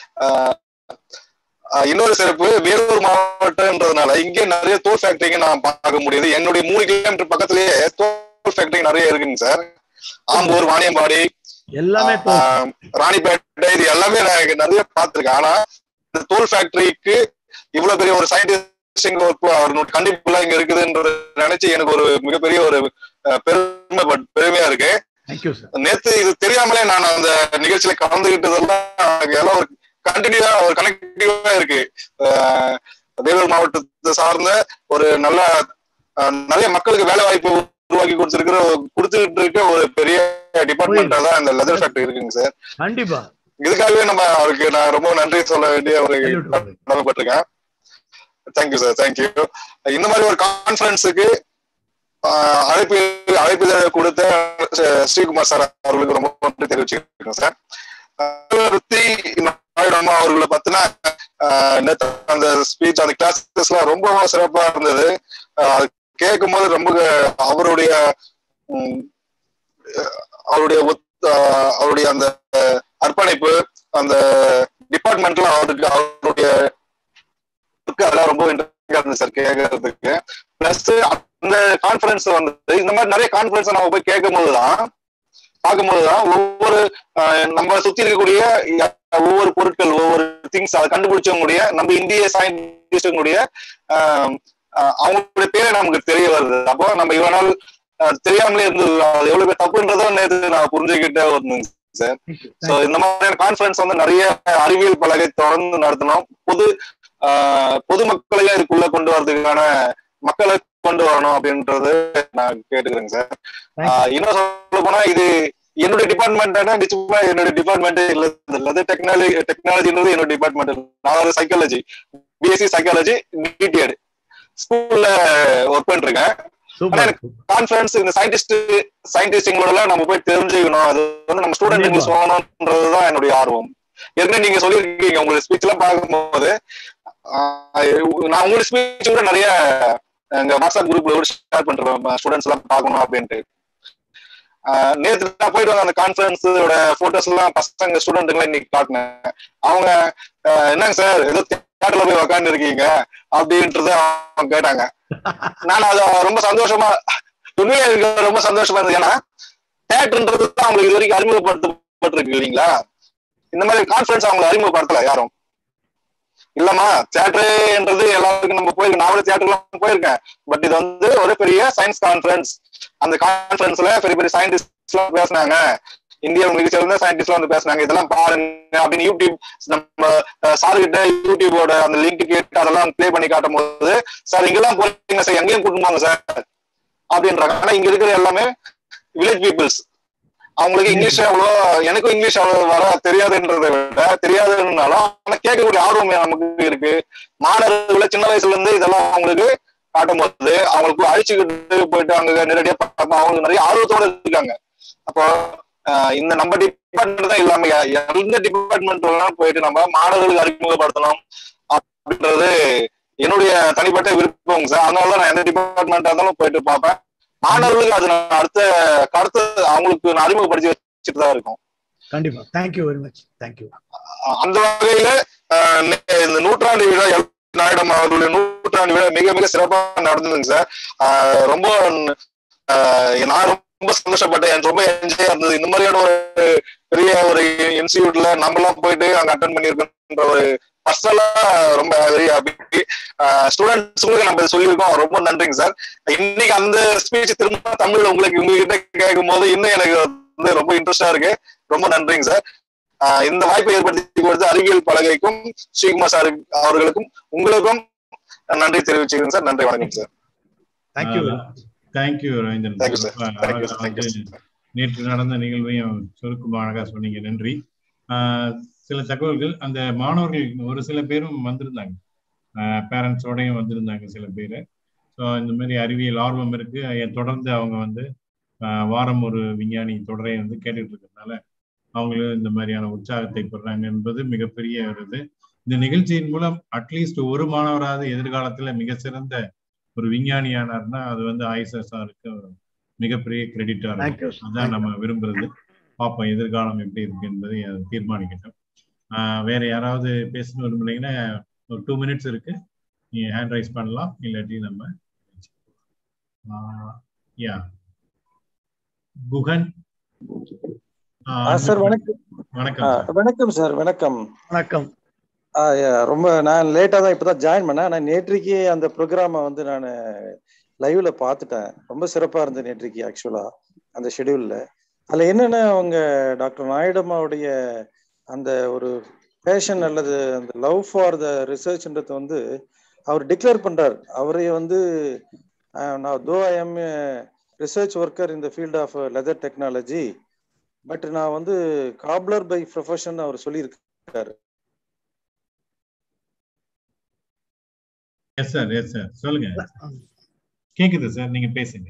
இன்னொரு சிறப்பு, வேலூர் மாவட்டம்ன்றதுனால இங்கே நிறைய தோல் ஃபேக்டரிங்க நான் பார்க்க முடியுது. என்னுடைய மூணு கிலோமீட்டர் பக்கத்திலேயே தோல் ஃபேக்டரி நிறைய இருக்குங்க சார். ஆம்பூர், வாணியம்பாடி, எல்லாமே ராணிப்பேட்டை, இது எல்லாமே நான் நிறைய பார்த்திருக்கேன். ஆனா இந்த தோல் ஃபேக்டரிக்கு இவ்வளவு பெரிய ஒரு சயின்டிஸ்ட் கண்டிப்பா இங்க இருக்குதுன்றது நினைச்சு எனக்கு ஒரு மிகப்பெரிய ஒரு பெருமை பெருமையா இருக்கு. நேத்து இது தெரியாமலே நான் அந்த நிகழ்ச்சியில கலந்துகிட்டதெல்லாம் எல்லாம் ஒரு கண்டினியூவா ஒரு கனெக்டிவா இருக்கு. வேலூர் மாவட்டத்தை சார்ந்த ஒரு நல்ல நிறைய மக்களுக்கு வேலை வாய்ப்பு உருவாக்கி கொடுத்திருக்கிற கொடுத்துட்டு இருக்க ஒரு பெரிய டிபார்ட்மெண்டா தான் இந்த லெதர் ஃபேக்டரி இருக்குங்க சார். கண்டிப்பா இதுக்காகவே நம்ம அவருக்கு நான் ரொம்ப நன்றி சொல்ல வேண்டிய ஒரு கடமைப்பட்டிருக்கேன். Thank you sir, thank you. இந்த மாதிரி ஒரு கான்ஃபரன்ஸுக்கு அழைப்பு அழைப்பு கொடுத்த ஸ்ரீகுமார் சார் அவர்களுக்கு ரொம்ப நன்றி தெரிவிச்சுக்கிறேன் சார். அவர்களை பத்தின அந்த ஸ்பீச், அந்த கிளாஸஸ் எல்லாம் ரொம்ப சிறப்பா இருந்தது. கேட்கும் போது ரொம்ப அவருடைய அவருடைய அவருடைய அந்த அர்ப்பணிப்பு, அந்த டிபார்ட்மெண்ட்ல அவருக்கு அவருடைய அதெல்லாம் ரொம்ப இன்ட்ரெஸ்டிங்கா இருந்துச்சு சார் கேட்கறதுக்கு. பிளஸ் அந்த கான்ஃபரன்ஸ் வந்து இந்த மாதிரி நிறைய கான்ஃபரன்ஸ் நம்ம போய் கேட்கும் போதுதான் பார்க்கும்போதுதான் ஒவ்வொரு நம்ம சுத்தி இருக்கக்கூடிய ஒவ்வொரு பொருட்கள், ஒவ்வொரு திங்ஸ் அதை கண்டுபிடிச்சவங்களுடைய நம்ம இந்திய சயின்டிஸ்டுடைய அவங்களுடைய பேரை நமக்கு தெரிய வருது. அப்போ நம்ம இவ்வளவு நாள் தெரியாமலே இருந்தது அது எவ்வளவு பேர் தப்புன்றதும் நேற்று நான் புரிஞ்சுக்கிட்டே வரணுங்க சார். ஸோ இந்த மாதிரியான கான்ஃபரன்ஸ் வந்து நிறைய அறிவியல் பலகை தொடர்ந்து நடத்தணும். பொது ஆஹ் பொதுமக்களையும் இதுக்குள்ள கொண்டு வர்றதுக்கான மக்களை கொண்டு வரணும் அப்படின்றது நான் கேட்டுக்கிறேங்க சார். ஆஹ் இன்னும் சொல்ல போனா இது என்னுடைய டிபார்ட்மெண்ட் நிச்சயமா என்னுடைய டிபார்ட்மெண்ட் இல்ல, டெக்னாலஜி டெக்னாலஜின்றது என்னோட டிபார்ட்மெண்ட். நான் ஒரு சைக்காலஜி, பிஎஸ்சி சைக்காலஜி டிடிஎட் ஸ்கூல்ல ஒர்க் பண்ணிட்டு இருக்கேன். கான்ஃபரன்ஸ் இந்த சயின்டிஸ்ட் சயின்டிஸ்டுங்களோட எல்லாம் நம்ம போய் தெரிஞ்சுக்கணும், அது வந்து நம்ம ஸ்டூடெண்ட் சொல்லணும்ன்றதுதான் என்னுடைய ஆர்வம். ஏற்கனவே நீங்க சொல்லியிருக்கீங்க உங்களோட ஸ்பீச் எல்லாம் பார்க்கும்போது, நான் உங்களோட ஸ்பீச் கூட நிறைய எங்க வாட்ஸ்அப் குரூப்ல கூட ஷேர் பண்றேன் ஸ்டூடெண்ட்ஸ் எல்லாம் பார்க்கணும் அப்படின்ட்டு. நேற்று நான் போயிட்டு வந்த அந்த கான்ஃபரன்ஸோட போட்டோஸ் எல்லாம் பசங்க ஸ்டூடெண்ட்டுங்களை இன்னைக்கு காட்டினேன். அவங்க என்னங்க சார் ஏதோ தியேட்டர்ல போய் உக்காந்து இருக்கீங்க அப்படின்றத அவங்க கேட்டாங்க. நான் அது ரொம்ப சந்தோஷமா உண்மையில எனக்கு ரொம்ப சந்தோஷமா இருந்தது. ஏன்னா தியேட்டர்ன்றது தான் அவங்களுக்கு இது வரைக்கும் அறிமுகப்படுத்தப்பட்டிருக்கு இல்லைங்களா. இந்த மாதிரி கான்ஃபரன்ஸ் அவங்களை அறிமுகப்படுத்தல யாரும். இல்லம்மா தியேட்டர்ன்றது எல்லாருக்கும் நம்ம போயிருக்கோம், நான் கூட தியேட்டர்லாம் போயிருக்கேன். பட் இது வந்து ஒரு பெரிய சயின்ஸ் கான்ஃபரன்ஸ். அந்த கான்ஃபரன்ஸ்ல பெரிய பெரிய சயின்டிஸ்ட் எல்லாம் பேசினாங்க, இந்தியா மிகச்சிறந்த சயின்டிஸ்ட் எல்லாம் வந்து பேசினாங்க. இதெல்லாம் பாருங்க அப்படின்னு யூடியூப் நம்ம சார் கிட்ட யூடியூபோட அந்த லிங்க் கேட்டு அதெல்லாம் பிளே பண்ணி காட்டும் போது, சார் இங்கெல்லாம் போறீங்க சார், எங்கேயும் கூட்டிட்டு போங்க சார் அப்படின்றாங்க. ஆனா இங்க இருக்கிற எல்லாமே வில்லேஜ் பீப்புள்ஸ். அவங்களுக்கு இங்கிலீஷ் அவ்வளோ, எனக்கும் இங்கிலீஷ் அவ்வளோ வர தெரியாதுன்றதை விட தெரியாதுன்னாலும் ஆனா கேட்கக்கூடிய ஆர்வம் நமக்கு இருக்கு. மாணவர்களை சின்ன வயசுல இருந்து இதெல்லாம் அவங்களுக்கு காட்டும் போது அவங்களுக்கு அழிச்சுக்கிட்டு போயிட்டு அங்க நேரடியா அவங்களுக்கு நிறைய ஆர்வத்தோட இருக்காங்க. அப்போ இந்த நம்ம டிபார்ட்மெண்ட் தான் இல்லாம எந்த டிபார்ட்மெண்ட் எல்லாம் போயிட்டு நம்ம மாணவர்களுக்கு அறிமுகப்படுத்தணும் அப்படின்றது என்னுடைய தனிப்பட்ட விருப்பம் சார். அதனாலதான் நான் எந்த டிபார்ட்மெண்டா இருந்தாலும் போயிட்டு பார்ப்பேன். மாணவர்களுக்கு அது அடுத்த கருத்து அவங்களுக்கு நான் அறிமுகப்படுத்தி வச்சுட்டு தான் இருக்கும். கண்டிப்பா. Thank you very much. தேங்க்யூ. அந்த வகையில இந்த நூற்றாண்டு விழா நாயுடம் அவர்களுடைய நூற்றாண்டு விழா மிக மிக சிறப்பாக நடந்ததுங்க சார். ரொம்ப நான் ரொம்ப சந்தோஷப்பட்டேன், எனக்கு ரொம்ப என்ஜாய் இருந்தது. இந்த மாதிரியான ஒரு பெரிய ஒரு இன்ஸ்டிடியூட்ல நம்ம எல்லாம் போயிட்டு அங்க அட்டன் பண்ணிருக்கோன்ற ஒரு பர்சனலா ரொம்ப வெரி ஹாப்பி. ஸ்டூடெண்ட்ஸுங்களுக்கு நம்ம சொல்லியிருக்கோம், ரொம்ப நன்றிங்க சார். இன்னைக்கு அந்த ஸ்பீச் திரும்ப தமிழ்ல உங்களுக்கு உங்ககிட்ட கேட்கும் போது இன்னும் எனக்கு வந்து ரொம்ப இன்ட்ரெஸ்டா இருக்கு. ரொம்ப நன்றிங்க சார். இந்த வாய்ப்பை ஏற்படுத்தி கொடுத்த அறிவியல் பலகைக்கும் ஸ்ரீகுமார் சார் அவர்களுக்கும் உங்களுக்கும் நன்றி தெரிவிச்சுக்கிறேன் சார். நன்றி, வணக்கம் sir. Thank you thank you Ravindran sir. நேற்று நடந்த நிகழ்வையும் சுருக்கமாக அழகா சொன்னீங்க, நன்றி. ஆஹ் சில தகவல்கள், அந்த மாணவர்கள் ஒரு சில பேரும் வந்திருந்தாங்க, பேரண்ட்ஸோடையும் வந்திருந்தாங்க சில பேர். ஸோ இந்த மாதிரி அறிவியல் ஆர்வம் இருக்கு, தொடர்ந்து அவங்க வந்து வாரம் ஒரு விஞ்ஞானி தொடரை வந்து கேட்டுட்டு இருக்கிறதுனால அவங்களும் இந்த மாதிரியான உற்சாகத்தை பெறாங்க என்பது மிகப்பெரிய ஒரு இது. இந்த நிகழ்ச்சியின் மூலம் அட்லீஸ்ட் ஒரு மாணவராவது எதிர்காலத்துல மிக சிறந்த ஒரு விஞ்ஞானி ஆனார்னா அது வந்து ஆயிஷா சாருக்கு மிகப்பெரிய கிரெடிட்டா இருக்கும். அதான் நம்ம விரும்புறது. பார்ப்போம் எதிர்காலம் எப்படி இருக்கு என்பதை தீர்மானிக்கட்டும். ஆஹ் வேற யாராவது பேசணும் விரும்புனீங்கன்னா ஒரு டூ மினிட்ஸ் இருக்கு, நீங்க ஹேண்ட் ரைஸ் பண்ணலாம், இல்லாட்டி நம்ம யா குகன் சார். வணக்கம். வணக்கம் வணக்கம் சார். வணக்கம் வணக்கம். ரொம்ப நான் லேட்டா தான் இப்பதான் ஜாயின் பண்ணேன். நான் நேற்றைக்கு அந்த ப்ரோக்ராமை வந்து நான் லைவ்ல பார்த்துட்டேன். ரொம்ப சிறப்பா இருந்தது நேற்றைக்கு ஆக்சுவலா அந்த ஷெடியூல்ல. அதுல என்னன்னா அவங்க டாக்டர் நாயுடம்மாவுடைய அந்த ஒரு பேஷன் அல்லது அந்த லவ் ஃபார் த ரிசர்ச்ன்றது வந்து அவர் டிக்ளேர் பண்றார். அவரே வந்து நான் though I am research worker in the field of leather technology, but நான் வந்து காப்லர் பை ப்ரொஃபஷன் அவர் சொல்லியிருக்காரு. எஸ் சார், எஸ் சார், சொல்லுங்க. கேக்குது சார், நீங்க பேசுங்க.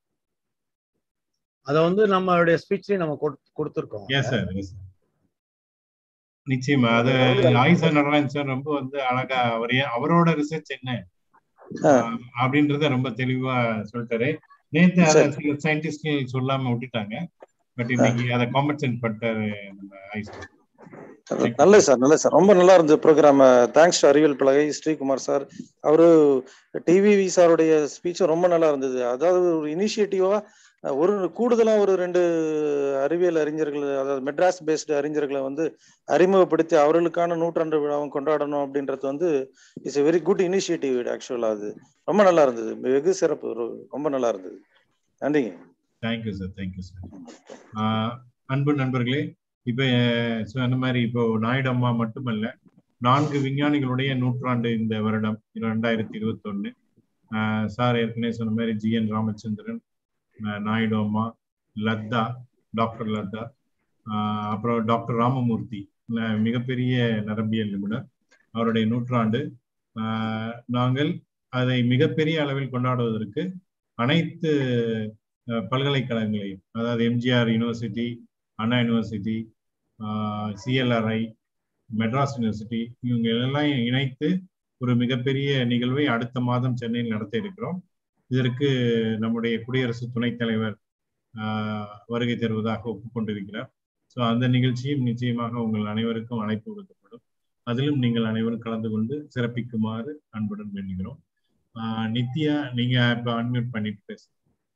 அத வந்து நம்மளுடைய ஸ்பீச்லயே நம்ம கொடுத்திருக்கோம். எஸ் சார், எஸ் சார், நிச்சயமா. அது ஆயிஷா நடராஜன் சார் ரொம்ப வந்து அழகா அவரே அவரோட ரிசர்ச் என்ன அப்படின்றத ரொம்ப தெளிவா சொல்லிட்டாரு. நேத்து அதை சில சயின்டிஸ்ட்கள் சொல்லாம விட்டுட்டாங்க, பட் இன்னைக்கு அதை காம்பன்சேட் பண்ணிட்டாரு நம்ம ஆயிஷா. நல்லது சார், நல்லது சார், ரொம்ப நல்லா இருந்தது ப்ரோக்ராம். தேங்க்ஸ் டு அறிவியல் பலகை ஸ்ரீகுமார் சார். அவரு டிவிவி சாருடைய ஸ்பீச்சும் ரொம்ப நல்லா இருந்தது. அதாவது ஒரு இனிஷியேட்டிவா ஒரு கூடுதலா ஒரு ரெண்டு அறிவியல் அறிஞர்கள், அதாவது மெட்ராஸ் பேஸ்டு அறிஞர்களை வந்து அறிமுகப்படுத்தி அவர்களுக்கான நூற்றாண்டு விழாவும் கொண்டாடணும் அப்படின்றது வந்து it's a very good initiative. ஆக்சுவலா அது ரொம்ப நல்லா இருந்தது, வெகு சிறப்பு, ரொம்ப நல்லா இருந்தது. நன்றிங்க. Thank you sir, thank you sir. அன்பு நண்பர்களே, இப்ப அந்த மாதிரி இப்போ நாயுடு அம்மா மட்டுமல்ல, நான்கு விஞ்ஞானிகளுடைய நூற்றாண்டு இந்த வருடம் இரண்டாயிரத்தி இருபத்தி ஒண்ணு. சார் ஏற்கனவே சொன்ன மாதிரி ஜி என் ராமச்சந்திரன், நாயுடு அம்மா, லத்தா, டாக்டர் லத்தா, அப்புறம் டாக்டர் ராமமூர்த்தி, மிகப்பெரிய நரம்பியல் நிபுணர், அவருடைய நூற்றாண்டு. நாங்கள் அதை மிகப்பெரிய அளவில் கொண்டாடுவதற்கு அனைத்து பல்கலைக்கழகங்களையும், அதாவது MGR university, Anna university, CLRI, Madras university, இவங்க எல்லாம் இணைத்து ஒரு மிகப்பெரிய நிகழ்வை அடுத்த மாதம் சென்னையில் நடத்த இருக்கிறோம். இதற்கு நம்முடைய குடியரசு துணைத் தலைவர் வருகை தருவதாக ஒப்புக்கொண்டிருக்கிறார். ஸோ அந்த நிகழ்ச்சியும் நிச்சயமாக உங்கள் அனைவருக்கும் அழைப்பு விடுக்கப்படும். அதிலும் நீங்கள் அனைவரும் கலந்து கொண்டு சிறப்பிக்குமாறு அன்புடன் வேண்டுகிறோம். நித்யா, நீங்க இப்ப அன்மியூட் பண்ணிட்டு பேசுங்க.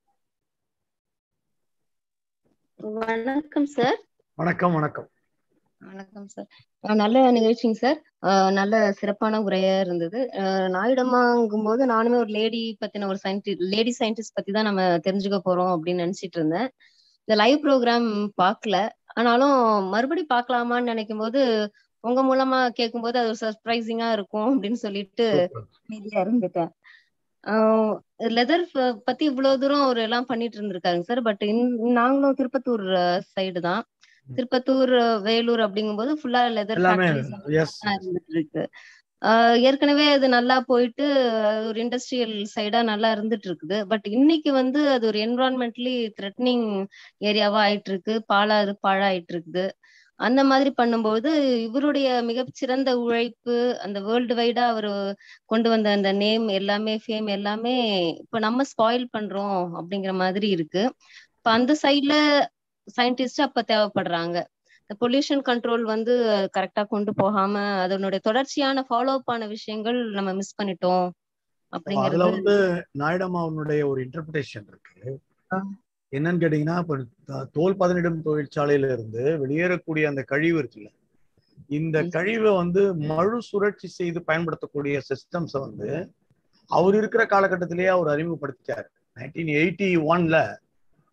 வணக்கம் சார். வணக்கம். வணக்கம் வணக்கம் சார். நல்ல நிகழ்ச்சிங்க சார். நல்ல சிறப்பான உரையா இருந்தது. நாயுடம்மாங்கும் போது நானுமே ஒரு லேடி பத்தின ஒரு சயின்டிஸ்ட் லேடி சயின்டிஸ்ட் பத்தி தான் நம்ம தெரிஞ்சுக்க போறோம் அப்படின்னு நினைச்சிட்டு இருந்தேன். இந்த லைவ் ப்ரோக்ராம் பார்க்கல, ஆனாலும் மறுபடி பார்க்கலாமான்னு நினைக்கும் போது உங்க மூலமா கேட்கும் போது அது ஒரு சர்ப்ரைசிங்கா இருக்கும் அப்படின்னு சொல்லிட்டு மீதியா இருந்துட்டேன். ஆஹ் லெதர் பத்தி இவ்வளவு தூரம் ஒரு எல்லாம் பண்ணிட்டு இருந்திருக்காங்க சார். பட் நாங்களும் திருப்பத்தூர் சைடு தான், திருப்பத்தூர், வேலூர் அப்படிங்கும் போது ஃபுல்லா லெதர் இருந்துட்டு இருக்கு. ஆஹ் ஏற்கனவே அது நல்லா போயிட்டு ஒரு இண்டஸ்ட்ரியல் சைடா நல்லா இருந்துட்டு இருக்குது. பட் இன்னைக்கு வந்து அது ஒரு என்விரான்மெண்டலி த்ரெட்னிங் ஏரியாவா ஆயிட்டு இருக்கு, பாழா அது பாழாயிட்டு இருக்குது. அந்த மாதிரி பண்ணும்போது இவருடைய மிகச்சிறந்த உழைப்பு, அந்த வேர்ல்டு வைடா அவர் கொண்டு வந்த அந்த நேம் எல்லாமே, ஃபேம் எல்லாமே இப்ப நம்ம ஸ்பாயில் பண்றோம் அப்படிங்கிற மாதிரி இருக்கு. இப்ப அந்த சைட்ல சயின்டிஸ்ட் அப்ப தேவைப்படுறாங்க. இந்த பொல்யூஷன் கண்ட்ரோல் வந்து கரெக்டா கொண்டு போகாம அதனுடைய தொடர்ச்சியான ஃபாலோ அப் ஆன விஷயங்கள் நம்ம மிஸ் பண்ணிட்டோம் அப்படிங்கிறது. அதுல வந்து நாயுடம்மாவுடைய ஒரு இன்டர்பிரேஷன் இருக்கு. என்னன்னு கேட்டீங்கன்னா, இப்ப தோல் பதனிடும் தொழிற்சாலையில இருந்து வெளியேறக்கூடிய அந்த கழிவு இருக்குல்ல, இந்த கழிவை வந்து மறு சுழற்சி செய்து பயன்படுத்தக்கூடிய சிஸ்டம்ஸை வந்து அவர் இருக்கிற காலகட்டத்திலேயே அவர் அறிமுகப்படுத்திட்டாரு. நைன்டீன் எயிட்டி ஒன்ல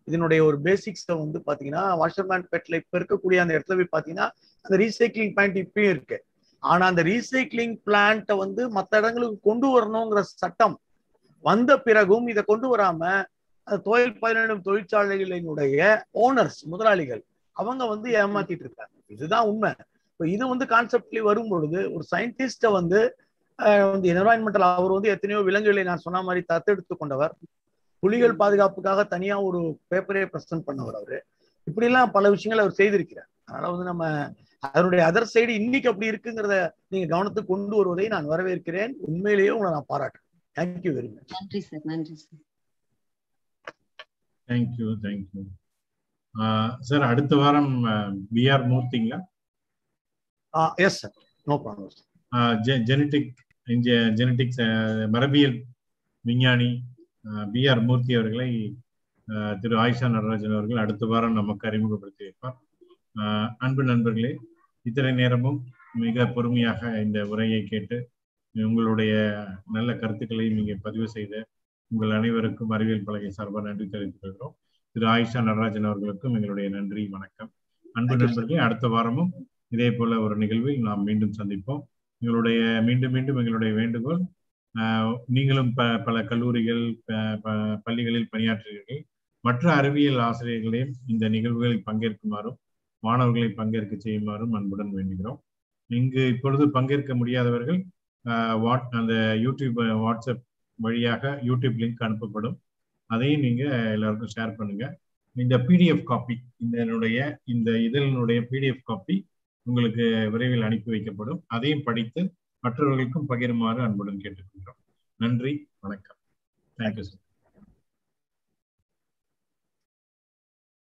இதனுடைய ஒரு பேசிக்ஸை வந்து பாத்தீங்கன்னா வாஷர்மேன் பெட்ல இப்ப இருக்கக்கூடிய அந்த இடத்துல போய் பாத்தீங்கன்னா அந்த ரீசைக்ளிங் பிளான்ட் இப்பயும் இருக்கு. ஆனா அந்த ரீசைக்ளிங் பிளான்ட்டை வந்து மற்ற இடங்களுக்கு கொண்டு வரணுங்கிற சட்டம் வந்த பிறகும் இதை கொண்டு வராம அந்த தொழில் பயனிடும் தொழிற்சாலைகளினுடைய ஓனர்ஸ் முதலாளிகள் அவங்க வந்து ஏமாத்திட்டு இருக்காங்க. இதுதான் உண்மை. இப்போ இது வந்து கான்செப்ட்லி வரும் பொழுது ஒரு சயின்டிஸ்ட வந்து வந்து என்வரான்மெண்டல் அவர் வந்து எத்தனையோ விலங்குகளை நான் சொன்ன மாதிரி தத்தெடுத்து கொண்டவர், புலிகள் பாதுகாப்புக்காக தனியா ஒரு பேப்பரே பிரசன்ட் பண்ணவர் அவரு. இப்படி எல்லாம் பல விஷயங்கள் அவர் செய்திருக்கிறார். அதனால வந்து நம்ம அதனுடைய அதர் சைடு இன்னைக்கு அப்படி இருக்குங்கிறத நீங்க கவனத்துக்கு கொண்டு வருவதை நான் வரவேற்கிறேன். உண்மையிலேயே உங்களை நான் பாராட்டுறேன். Thank you very much. நன்றி சார். நன்றி சார். Thank you thank you sir. அடுத்த வாரம் வி ஆர் மூர்த்திங்களா? Yes sir, no problem. Genetic genetics மரபியல் விஞ்ஞானி பி ஆர் மூர்த்தி அவர்களை திரு ஆயிஷா நடராஜன் அவர்கள் அடுத்த வாரம் நமக்கு அறிமுகப்படுத்தி வைப்பார். அன்பு நண்பர்களே, இத்தனை நேரமும் மிக பொறுமையாக இந்த உரையை கேட்டு உங்களுடைய நல்ல கருத்துக்களையும் இங்கே பதிவு செய்த உங்கள் அனைவருக்கும் அறிவியல் பலகை சார்பாக நன்றி தெரிவித்துக் கொள்கிறோம். திரு ஆயிஷா நடராஜன் அவர்களுக்கும் எங்களுடைய நன்றி, வணக்கம். அன்பு நண்பர்களே, அடுத்த வாரமும் இதே போல ஒரு நிகழ்வில் நாம் மீண்டும் சந்திப்போம். எங்களுடைய மீண்டும் மீண்டும் எங்களுடைய வேண்டுகோள், நீங்களும் ப பல கல்லூரிகள் பள்ளிகளில் பணியாற்றுகிறீர்கள், மற்ற அறிவியல் ஆசிரியர்களையும் இந்த நிகழ்வுகளில் பங்கேற்குமாறும் மாணவர்களை பங்கேற்க செய்யுமாறும் அன்புடன் வேண்டுகிறோம். இங்கு இப்பொழுது பங்கேற்க முடியாதவர்கள் வாட் அந்த யூடியூப் வாட்ஸ்அப் வழியாக யூடியூப் லிங்க் அனுப்பப்படும், அதையும் நீங்க எல்லாருக்கும் ஷேர் பண்ணுங்க. இந்த பிடிஎஃப் காப்பி, இதனுடைய இந்த இதனுடைய பிடிஎஃப் காப்பி உங்களுக்கு விரைவில் அனுப்பி வைக்கப்படும். அதையும் படித்து மற்றவர்களுக்கும் பகிருமாறு அன்புடன் கேட்டுக்கொள்கிறோம். நன்றி, வணக்கம். Thank you sir.